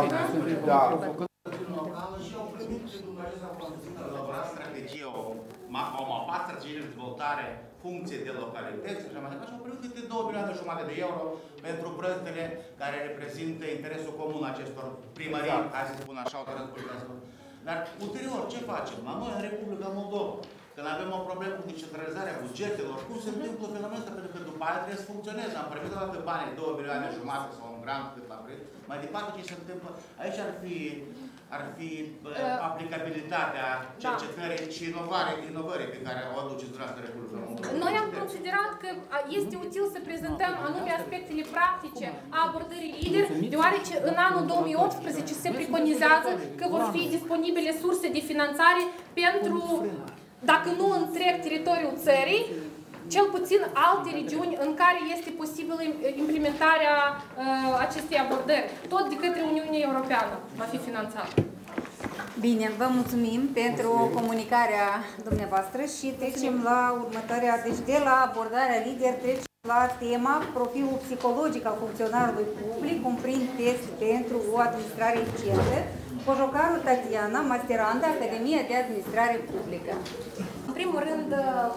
Și au primit după acesta elaborat strategie MAPA, strategie de dezvoltare, funcție de localități și așa mai departe, și au primit câte 2,5 milioane de euro pentru proiectele care reprezintă interesul comun acestor primării, hai să spun așa, dar ulterior, ce facem? La noi, în Republica Moldova, când avem o problemă cu decentralizarea bugetelor, cum se întâmplă fenomenul ăsta? Pentru că după aia trebuie să funcționeze. Am primit o dată banii, 2,5 milioane sau un grant cât la proiect. Mai departe, ce se întâmplă? Aici ar fi aplicabilitatea cercetării și inovării pe care o aduceți dumneavoastră Republica Moldova. Noi am considerat că este util să prezentăm anume aspectele practice a abordării LEADER, deoarece în anul 2018 se preconizează că vor fi disponibile surse de finanțare pentru, dacă nu întreg teritoriul țării, cel puțin alte regiuni în care este posibilă implementarea acestei abordări, tot de către Uniunea Europeană va fi finanțat. Bine, vă mulțumim pentru comunicarea dumneavoastră și trecem la următoarea, deci de la abordarea LEADER trecem la tema profilul psihologic al funcționarului public, un prim test pentru o administrare eficientă, Cojocaru Tatiana, masteranda, Academia de Administrare Publică. În primul rând,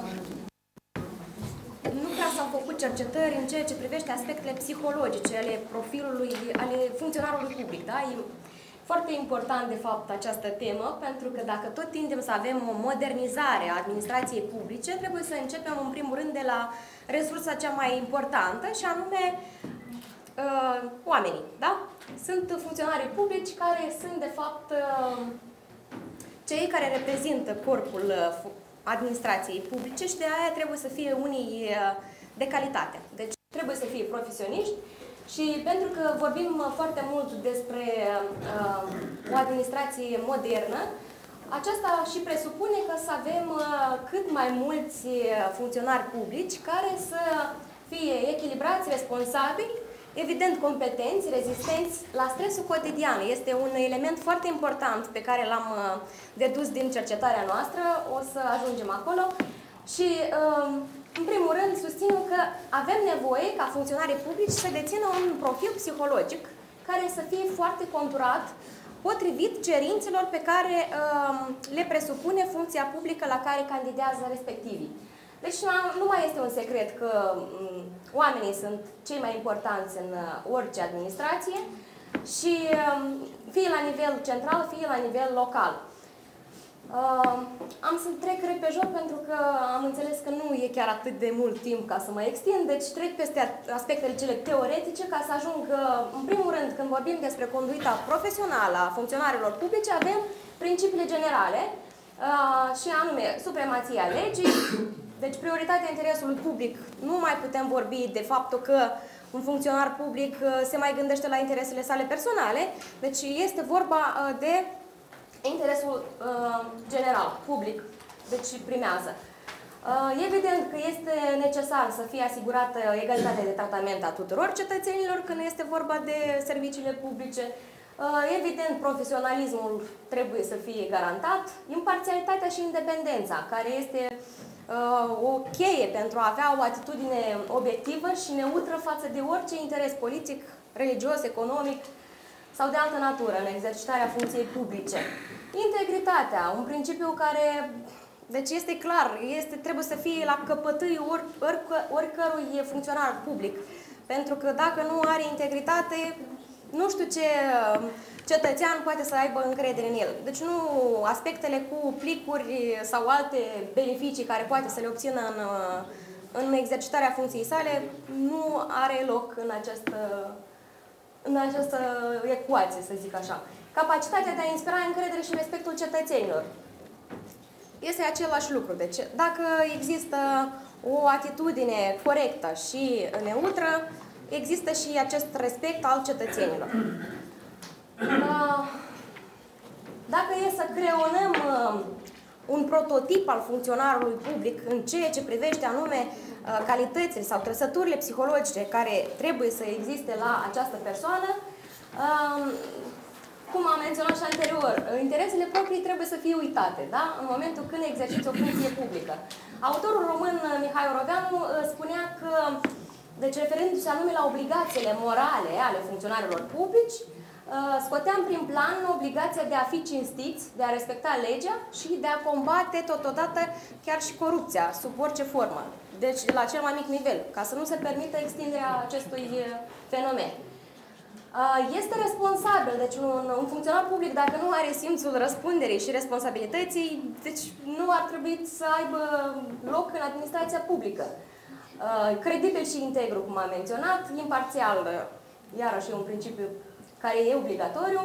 nu prea s-au făcut cercetări în ceea ce privește aspectele psihologice ale profilului, ale funcționarului public. Da? E foarte important, de fapt, această temă, pentru că dacă tot tindem să avem o modernizare a administrației publice, trebuie să începem, în primul rând, de la resursa cea mai importantă, și anume oamenii. Da? Sunt funcționarii publici care sunt, de fapt, cei care reprezintă corpul administrației publice și de aia trebuie să fie unii de calitate. Deci trebuie să fie profesioniști și pentru că vorbim foarte mult despre o administrație modernă, aceasta și presupune că să avem cât mai mulți funcționari publici care să fie echilibrați, responsabili, evident competenți, rezistenți la stresul cotidian. Este un element foarte important pe care l-am dedus din cercetarea noastră, o să ajungem acolo și în primul rând susțin că avem nevoie ca funcționarii publici să dețină un profil psihologic care să fie foarte conturat, potrivit cerințelor pe care le presupune funcția publică la care candidează respectivii. Deci nu mai este un secret că oamenii sunt cei mai importanți în orice administrație și fie la nivel central, fie la nivel local. Am să trec repejor pentru că am înțeles că nu e chiar atât de mult timp ca să mă extind, deci trec peste aspectele cele teoretice ca să ajung, în primul rând, când vorbim despre conduita profesională a funcționarilor publice, avem principiile generale și anume supremația legii. Deci prioritatea interesului public, nu mai putem vorbi de faptul că un funcționar public se mai gândește la interesele sale personale, deci este vorba de interesul general, public, deci primează. Evident că este necesar să fie asigurată egalitatea de tratament a tuturor cetățenilor când este vorba de serviciile publice. Evident, profesionalismul trebuie să fie garantat, imparțialitatea și independența, care este o cheie pentru a avea o atitudine obiectivă și neutră față de orice interes politic, religios, economic sau de altă natură în exercitarea funcției publice. Integritatea, un principiu care, deci este clar, trebuie să fie la căpătâiul oricărui funcționar public. Pentru că dacă nu are integritate, nu știu ce cetățean poate să aibă încredere în el. Deci nu aspectele cu plicuri sau alte beneficii care poate să le obțină în exercitarea funcției sale, nu are loc în această ecuație, să zic așa. Capacitatea de a inspira încredere și respectul cetățenilor. Este același lucru. Deci dacă există o atitudine corectă și neutră, există și acest respect al cetățenilor. Dacă e să creionăm un prototip al funcționarului public în ceea ce privește anume calitățile sau trăsăturile psihologice care trebuie să existe la această persoană, cum am menționat și anterior, interesele proprii trebuie să fie uitate, da? În momentul când exerciți o funcție publică. Autorul român Mihai Oroveanu spunea că, deci referindu-se anume la obligațiile morale ale funcționarilor publici, scoteam prin plan obligația de a fi cinstiți, de a respecta legea și de a combate totodată chiar și corupția, sub orice formă. Deci la cel mai mic nivel, ca să nu se permită extinderea acestui fenomen. Este responsabil, deci un funcționar public, dacă nu are simțul răspunderii și responsabilității, deci nu ar trebui să aibă loc în administrația publică. Credibil și integru, cum am menționat, imparțial, iarăși e un principiu care e obligatoriu.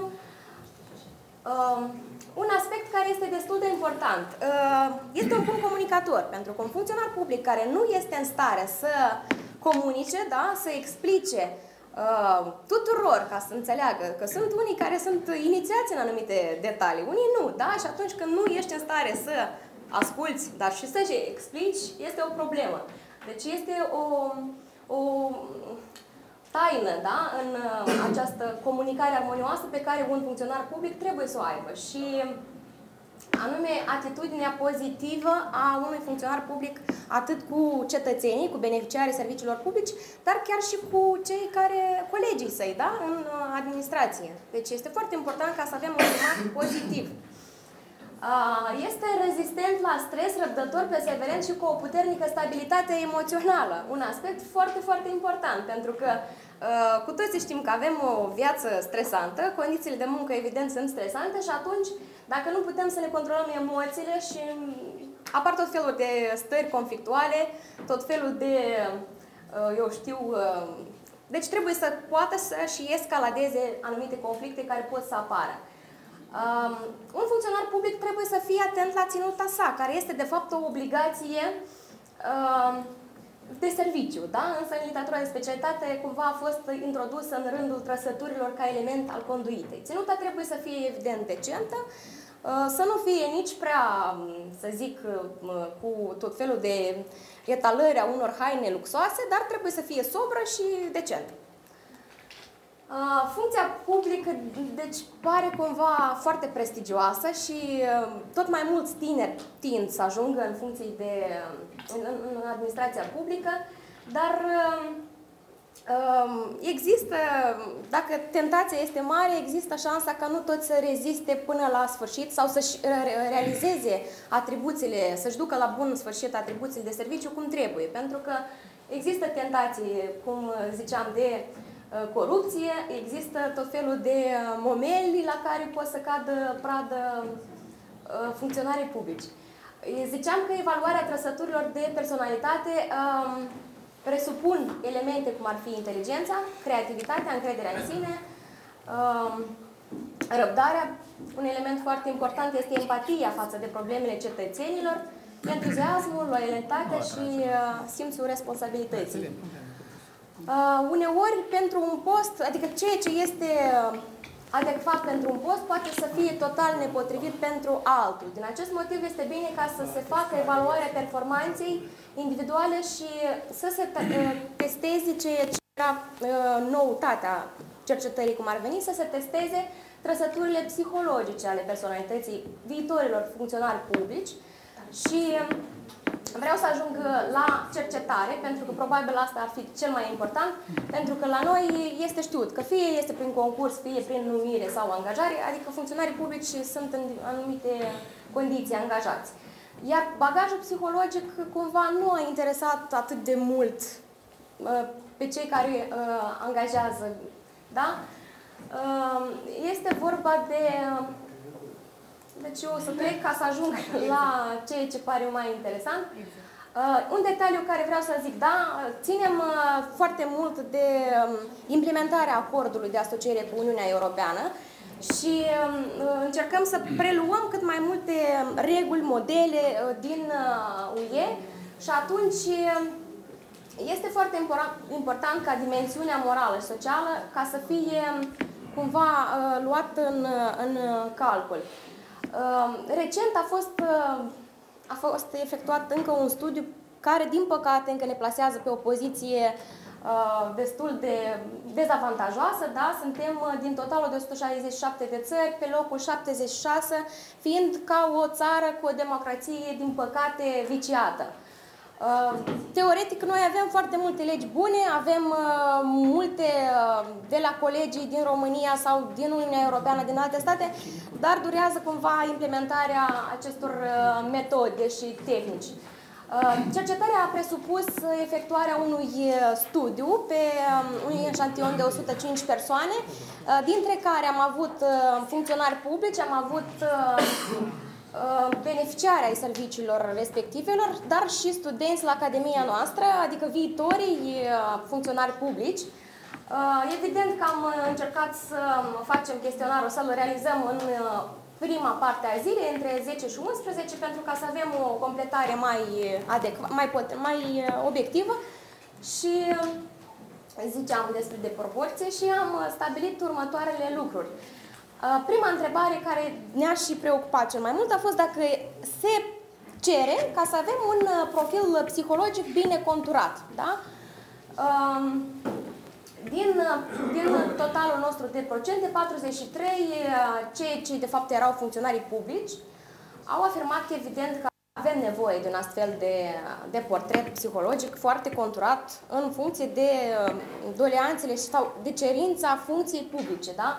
Un aspect care este destul de important este un bun comunicator, pentru că un funcționar public care nu este în stare să comunice, da, să explice tuturor, ca să înțeleagă că sunt unii care sunt inițiați în anumite detalii, unii nu, da? Și atunci când nu ești în stare să asculți, dar și să-și explici, este o problemă. Deci este o taină, da? În această comunicare armonioasă pe care un funcționar public trebuie să o aibă. Și anume atitudinea pozitivă a unui funcționar public atât cu cetățenii, cu beneficiarii serviciilor publici, dar chiar și cu cei care, colegii săi, da? În administrație. Deci este foarte important ca să avem un climat pozitiv. Este rezistent la stres, răbdător, perseverent și cu o puternică stabilitate emoțională. Un aspect foarte, foarte important, pentru că cu toții știm că avem o viață stresantă, condițiile de muncă evident sunt stresante și atunci, dacă nu putem să ne controlăm emoțiile și apar tot felul de stări conflictuale, tot felul de, eu știu, deci trebuie să poată să și escaladeze anumite conflicte care pot să apară. Un funcționar public trebuie să fie atent la ținuta sa, care este de fapt o obligație de serviciu, da? Însă în literatura de specialitate cumva a fost introdusă în rândul trăsăturilor ca element al conduitei. Ținuta trebuie să fie evident decentă, să nu fie nici prea, să zic, cu tot felul de etalări a unor haine luxoase, dar trebuie să fie sobră și decentă. Funcția publică, deci, pare cumva foarte prestigioasă și tot mai mulți tineri tind să ajungă în funcții în administrația publică, dar există, dacă tentația este mare, există șansa ca nu toți să reziste până la sfârșit sau să-și realizeze atribuțiile, să-și ducă la bun sfârșit atribuțiile de serviciu cum trebuie, pentru că există tentații, cum ziceam, de corupție, există tot felul de momeli la care pot să cadă pradă funcționarii publici. Ziceam că evaluarea trăsăturilor de personalitate presupun elemente cum ar fi inteligența, creativitatea, încrederea în sine, răbdarea. Un element foarte important este empatia față de problemele cetățenilor, entuziasmul, loialitatea și simțul responsabilității. Uneori, pentru un post, adică ceea ce este adecvat pentru un post, poate să fie total nepotrivit pentru altul. Din acest motiv este bine ca să se facă evaluarea performanței individuale și să se testeze ceea ce era noutatea cercetării, cum ar veni, să se testeze trăsăturile psihologice ale personalității viitorilor funcționari publici și vreau să ajung la cercetare, pentru că probabil asta ar fi cel mai important, pentru că la noi este știut că fie este prin concurs, fie prin numire sau angajare, adică funcționarii publici sunt în anumite condiții angajați. Iar bagajul psihologic cumva nu a interesat atât de mult pe cei care angajează, da? Este vorba de... Deci eu o să trec ca să ajung la ceea ce pare mai interesant. Un detaliu care vreau să zic, da, ținem foarte mult de implementarea acordului de asociere cu Uniunea Europeană și încercăm să preluăm cât mai multe reguli, modele din UE și atunci este foarte important ca dimensiunea morală și socială ca să fie cumva luat în calcul. Recent a fost efectuat încă un studiu care, din păcate, încă ne plasează pe o poziție destul de dezavantajoasă, da? Suntem din totalul de 167 de țări pe locul 76, fiind ca o țară cu o democrație, din păcate, viciată. Teoretic, noi avem foarte multe legi bune, avem multe de la colegii din România sau din Uniunea Europeană, din alte state, dar durează cumva implementarea acestor metode și tehnici. Cercetarea a presupus efectuarea unui studiu pe un eșantion de 105 persoane, dintre care am avut funcționari publici, am avut beneficiari ai serviciilor respectivelor, dar și studenți la Academia noastră, adică viitorii funcționari publici. Evident că am încercat să facem chestionarul, să-l realizăm în prima parte a zilei, între 10 și 11, pentru ca să avem o completare mai obiectivă și ziceam de proporție și am stabilit următoarele lucruri. Prima întrebare care ne-a și preocupat cel mai mult a fost dacă se cere ca să avem un profil psihologic bine conturat. Da? Din totalul nostru de procente, 43, cei ce de fapt erau funcționarii publici, au afirmat evident că avem nevoie de un astfel de portret psihologic foarte conturat în funcție de doleanțele sau de cerința funcției publice. Da?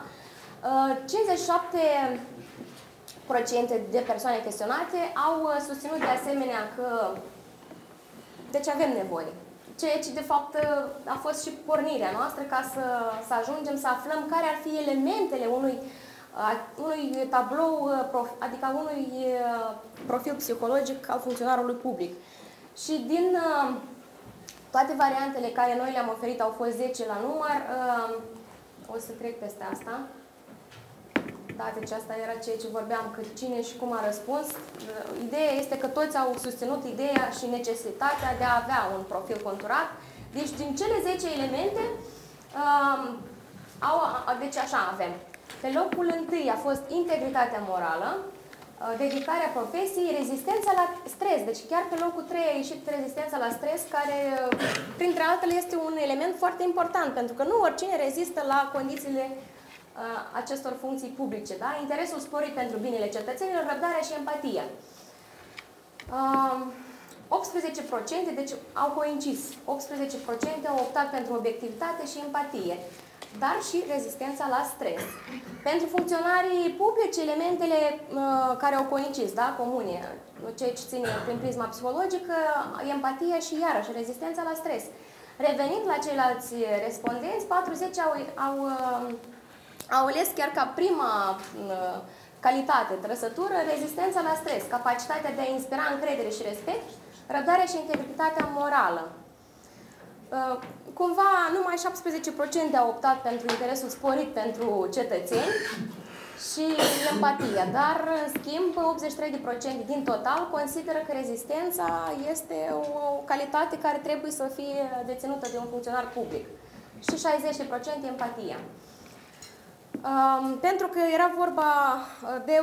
57% de persoane chestionate au susținut de asemenea că deci avem nevoie. Ceea ce de fapt a fost și pornirea noastră ca să ajungem să aflăm care ar fi elementele unui tablou, adică unui profil psihologic al funcționarului public. Și din toate variantele care noi le-am oferit, au fost 10 la număr, o să trec peste asta. Da, deci asta era ceea ce vorbeam, că cine și cum a răspuns. Ideea este că toți au susținut ideea și necesitatea de a avea un profil conturat. Deci din cele 10 elemente, deci așa avem. Pe locul întâi a fost integritatea morală, dedicarea profesiei, rezistența la stres. Deci chiar pe locul 3 a ieșit rezistența la stres, care, printre altele, este un element foarte important, pentru că nu oricine rezistă la condițiile acestor funcții publice. Da? Interesul sporit pentru binele cetățenilor, răbdarea și empatia. 18%, deci au coincis, 18% au optat pentru obiectivitate și empatie, dar și rezistența la stres. Pentru funcționarii publici, elementele care au coincis, da, comune, ceea ce ține prin prisma psihologică, empatia și iarăși rezistența la stres. Revenind la ceilalți respondenți, 40 au ales chiar ca prima calitate, trăsătură, rezistența la stres, capacitatea de a inspira încredere și respect, răbdarea și integritatea morală. Cumva numai 17% au optat pentru interesul sporit pentru cetățeni și empatia, dar în schimb 83% din total consideră că rezistența este o calitate care trebuie să fie deținută de un funcționar public și 60% empatia. Pentru că era vorba de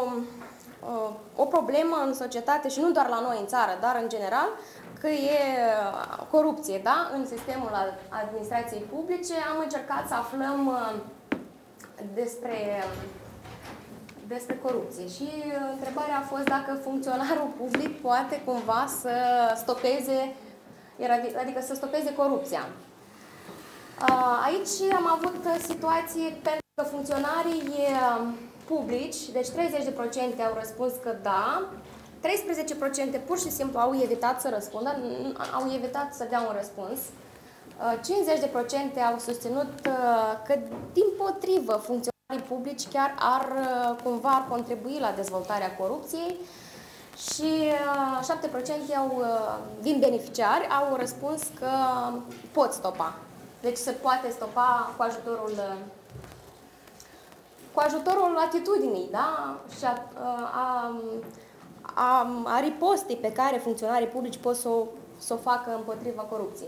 o problemă în societate și nu doar la noi în țară, dar în general, că e corupție, da? În sistemul administrației publice, am încercat să aflăm despre corupție și întrebarea a fost dacă funcționarul public poate cumva să stopeze, adică să stopeze corupția. Aici am avut situație pentru că funcționarii publici, deci 30% au răspuns că da, 13% pur și simplu au evitat să răspundă, au evitat să dea un răspuns, 50% au susținut că dimpotrivă funcționarii publici chiar cumva contribui la dezvoltarea corupției și 7% din beneficiari au răspuns că pot stopa. Deci se poate stopa cu ajutorul atitudinii, da? Și a ripostei pe care funcționarii publici pot să o facă împotriva corupției.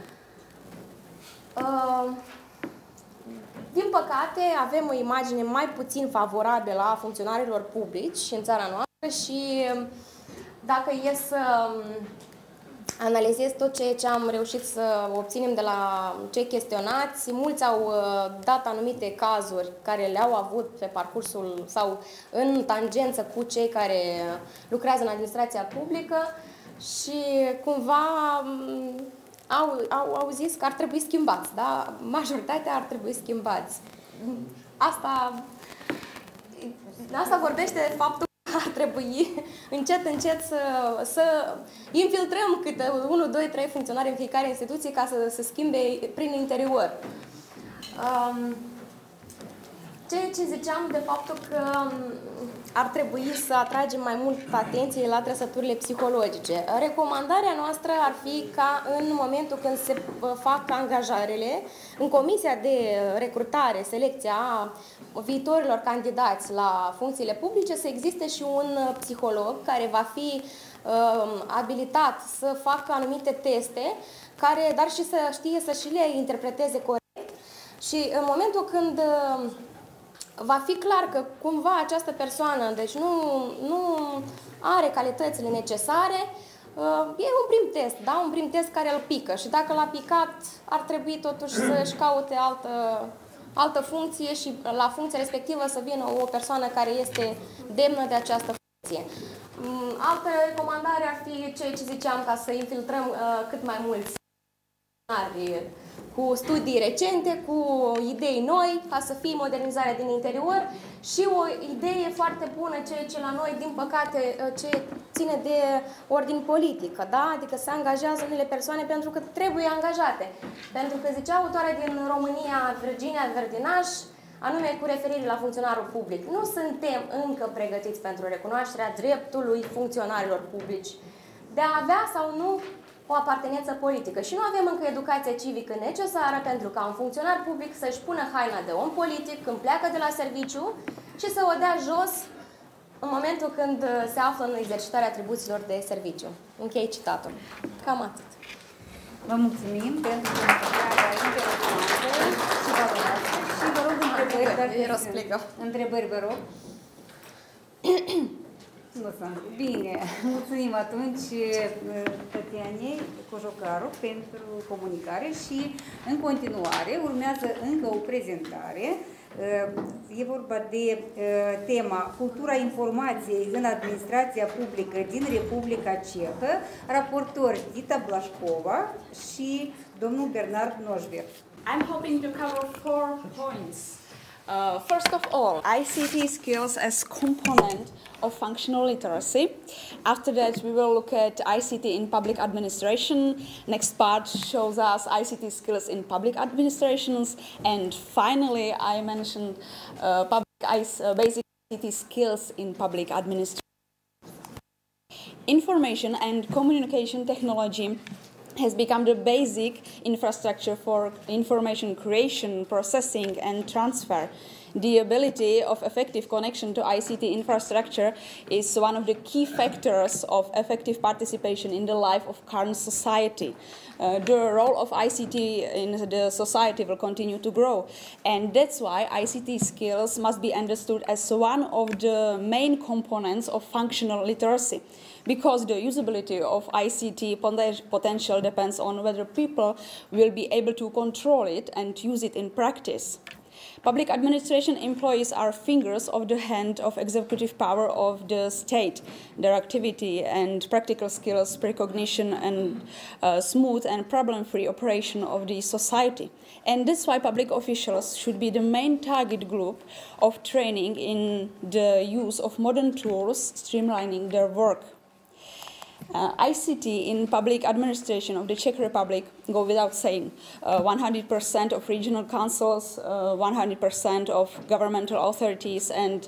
Din păcate, avem o imagine mai puțin favorabilă a funcționarilor publici în țara noastră și dacă e să analizez tot ceea ce am reușit să obținem de la cei chestionați, mulți au dat anumite cazuri care le-au avut pe parcursul sau în tangență cu cei care lucrează în administrația publică și cumva au zis că ar trebui schimbați, da? Majoritatea ar trebui schimbați. Asta vorbește de faptul că ar trebui încet să infiltrăm câte 1, 2, 3 funcționari în fiecare instituție ca să se schimbe prin interior. Ceea ce ziceam de faptul că ar trebui să atragem mai mult atenție la trăsăturile psihologice. Recomandarea noastră ar fi ca în momentul când se fac angajările, în comisia de recrutare, selecția a viitorilor candidați la funcțiile publice, să existe și un psiholog care va fi abilitat să facă anumite teste, dar și să știe să și le interpreteze corect. Și în momentul când va fi clar că cumva această persoană deci nu are calitățile necesare, e un prim test, da? Un prim test care îl pică și dacă l-a picat, ar trebui totuși să-și caute altă funcție și la funcția respectivă să vină o persoană care este demnă de această funcție. Altă recomandare ar fi ceea ce ziceam, ca să infiltrăm cât mai mulți cu studii recente, cu idei noi, ca să fie modernizarea din interior și o idee foarte bună, ceea ce la noi, din păcate, ce ține de ordin politică, da? Adică se angajează unele persoane pentru că trebuie angajate. Pentru că zicea autoarea din România, Virginia Verdinaș, anume cu referire la funcționarul public. Nu suntem încă pregătiți pentru recunoașterea dreptului funcționarilor publici de a avea sau nu o apartenență politică. Și nu avem încă educația civică necesară pentru ca un funcționar public să-și pună haina de om politic când pleacă de la serviciu și să o dea jos în momentul când se află în exercitarea atribuțiilor de serviciu. Închei citatul. Cam atât. Vă mulțumim pentru întrebarea interesantă și valoroasă și vă rog întrebări, vă rog. Bine, mulțumim atunci Tatianei Cojocaru pentru comunicare și în continuare urmează încă o prezentare. E vorba de tema Cultura informației în administrația publică din Republica Cehă, raportor Dita Blașcova și domnul Bernard Noșver. I'm hoping to cover 4 points. First of all, ICT skills as component of functional literacy. After that, we will look at ICT in public administration. Next part shows us ICT skills in public administrations. And finally, I mentioned basic ICT skills in public administration. Information and communication technology has become the basic infrastructure for information creation, processing, and transfer. The ability of effective connection to ICT infrastructure is one of the key factors of effective participation in the life of current society. The role of ICT in the society will continue to grow, and that's why ICT skills must be understood as one of the main components of functional literacy, because the usability of ICT potential depends on whether people will be able to control it and use it in practice. Public administration employees are fingers of the hand of executive power of the state. Their activity and practical skills, precognition, and smooth and problem-free operation of the society. And that's why public officials should be the main target group of training in the use of modern tools, streamlining their work. ICT in public administration of the Czech Republic go without saying. 100% of regional councils, 100% of governmental authorities, and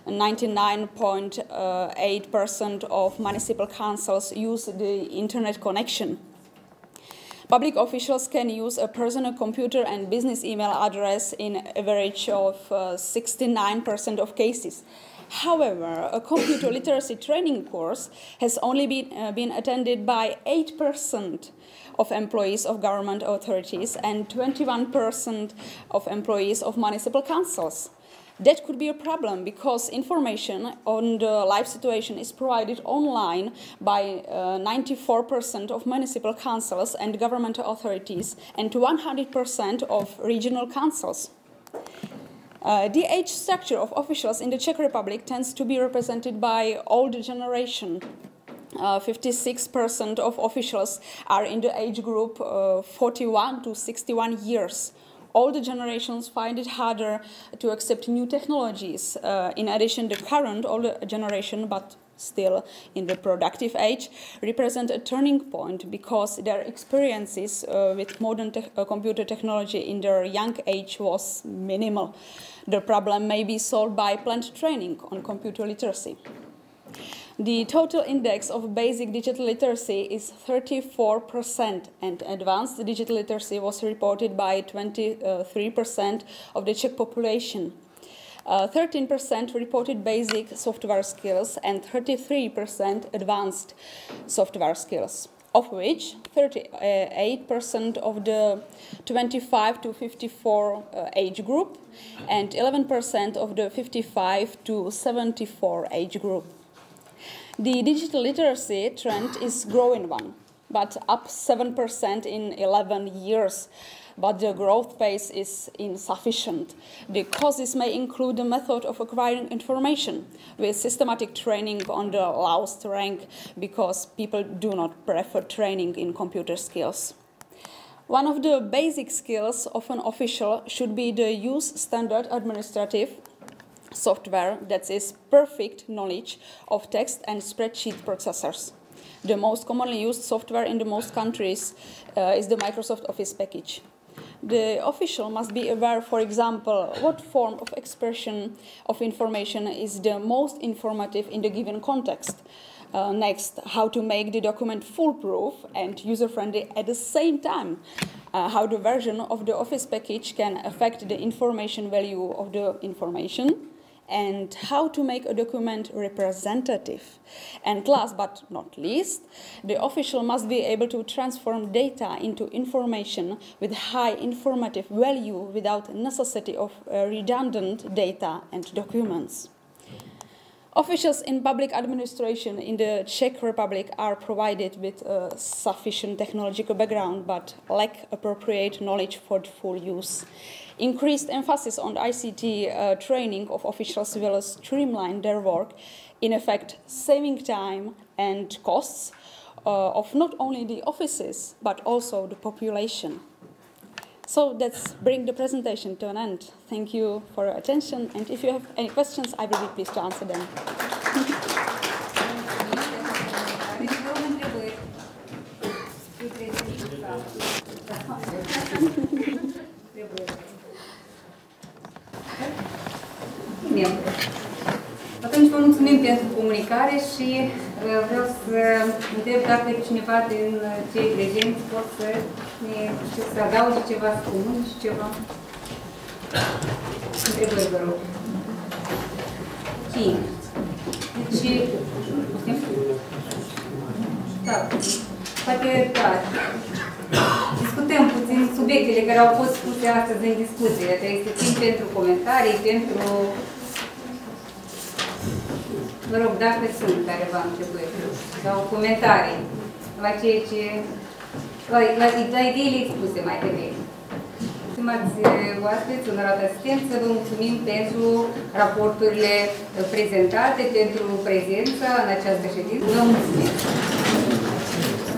99.8% of municipal councils use the internet connection. Public officials can use a personal computer and business email address in average of 69% of cases. However, a computer literacy training course has only been attended by 8% of employees of government authorities and 21% of employees of municipal councils. That could be a problem because information on the life situation is provided online by 94% of municipal councils and government authorities and 100% of regional councils. The age structure of officials in the Czech Republic tends to be represented by older generation. 56% of officials are in the age group 41 to 61 years. Older generations find it harder to accept new technologies. In addition, the current older generation, but still in the productive age, represent a turning point because their experiences with modern computer technology in their young age was minimal. The problem may be solved by planned training on computer literacy. The total index of basic digital literacy is 34%, and advanced digital literacy was reported by 23% of the Czech population. 13% reported basic software skills and 33% advanced software skills, of which 38% of the 25 to 54 age group and 11% of the 55 to 74 age group. The digital literacy trend is growing one, but up 7% in 11 years. But the growth pace is insufficient. The causes may include the method of acquiring information, with systematic training on the lowest rank because people do not prefer training in computer skills. One of the basic skills of an official should be the use standard administrative software that is perfect knowledge of text and spreadsheet processors. The most commonly used software in the most countries is the Microsoft Office package. The official must be aware, for example, what form of expression of information is the most informative in the given context. Next, how to make the document foolproof and user-friendly at the same time. How the version of the Office package can affect the information value of the information, and how to make a document representative. And last but not least, the official must be able to transform data into information with high informative value without necessity of redundant data and documents. Officials in public administration in the Czech Republic are provided with a sufficient technological background but lack appropriate knowledge for full use. Increased emphasis on ICT training of officials will streamline their work, in effect saving time and costs of not only the offices but also the population. So let's bring the presentation to an end. Thank you for your attention, and if you have any questions, I will be pleased to answer them. Bine. Atunci vă mulțumim pentru comunicare și vreau să întreb dacă cineva din cei prezenți pot să adauge ceva, să comunice ceva. Întrebări, vă rog. Cine? Deci, da, poate, da, discutăm puțin subiectele care au fost spuse astăzi în discuție. Este timp pentru comentarii, pentru... Vă rog, dacă sunt careva întrebări sau comentarii la ceea ce... la ideile expuse mai devreme. Stimați oaspeți, onorată asistență, vă mulțumim pentru raporturile prezentate, pentru prezența în această ședință. Vă mulțumim!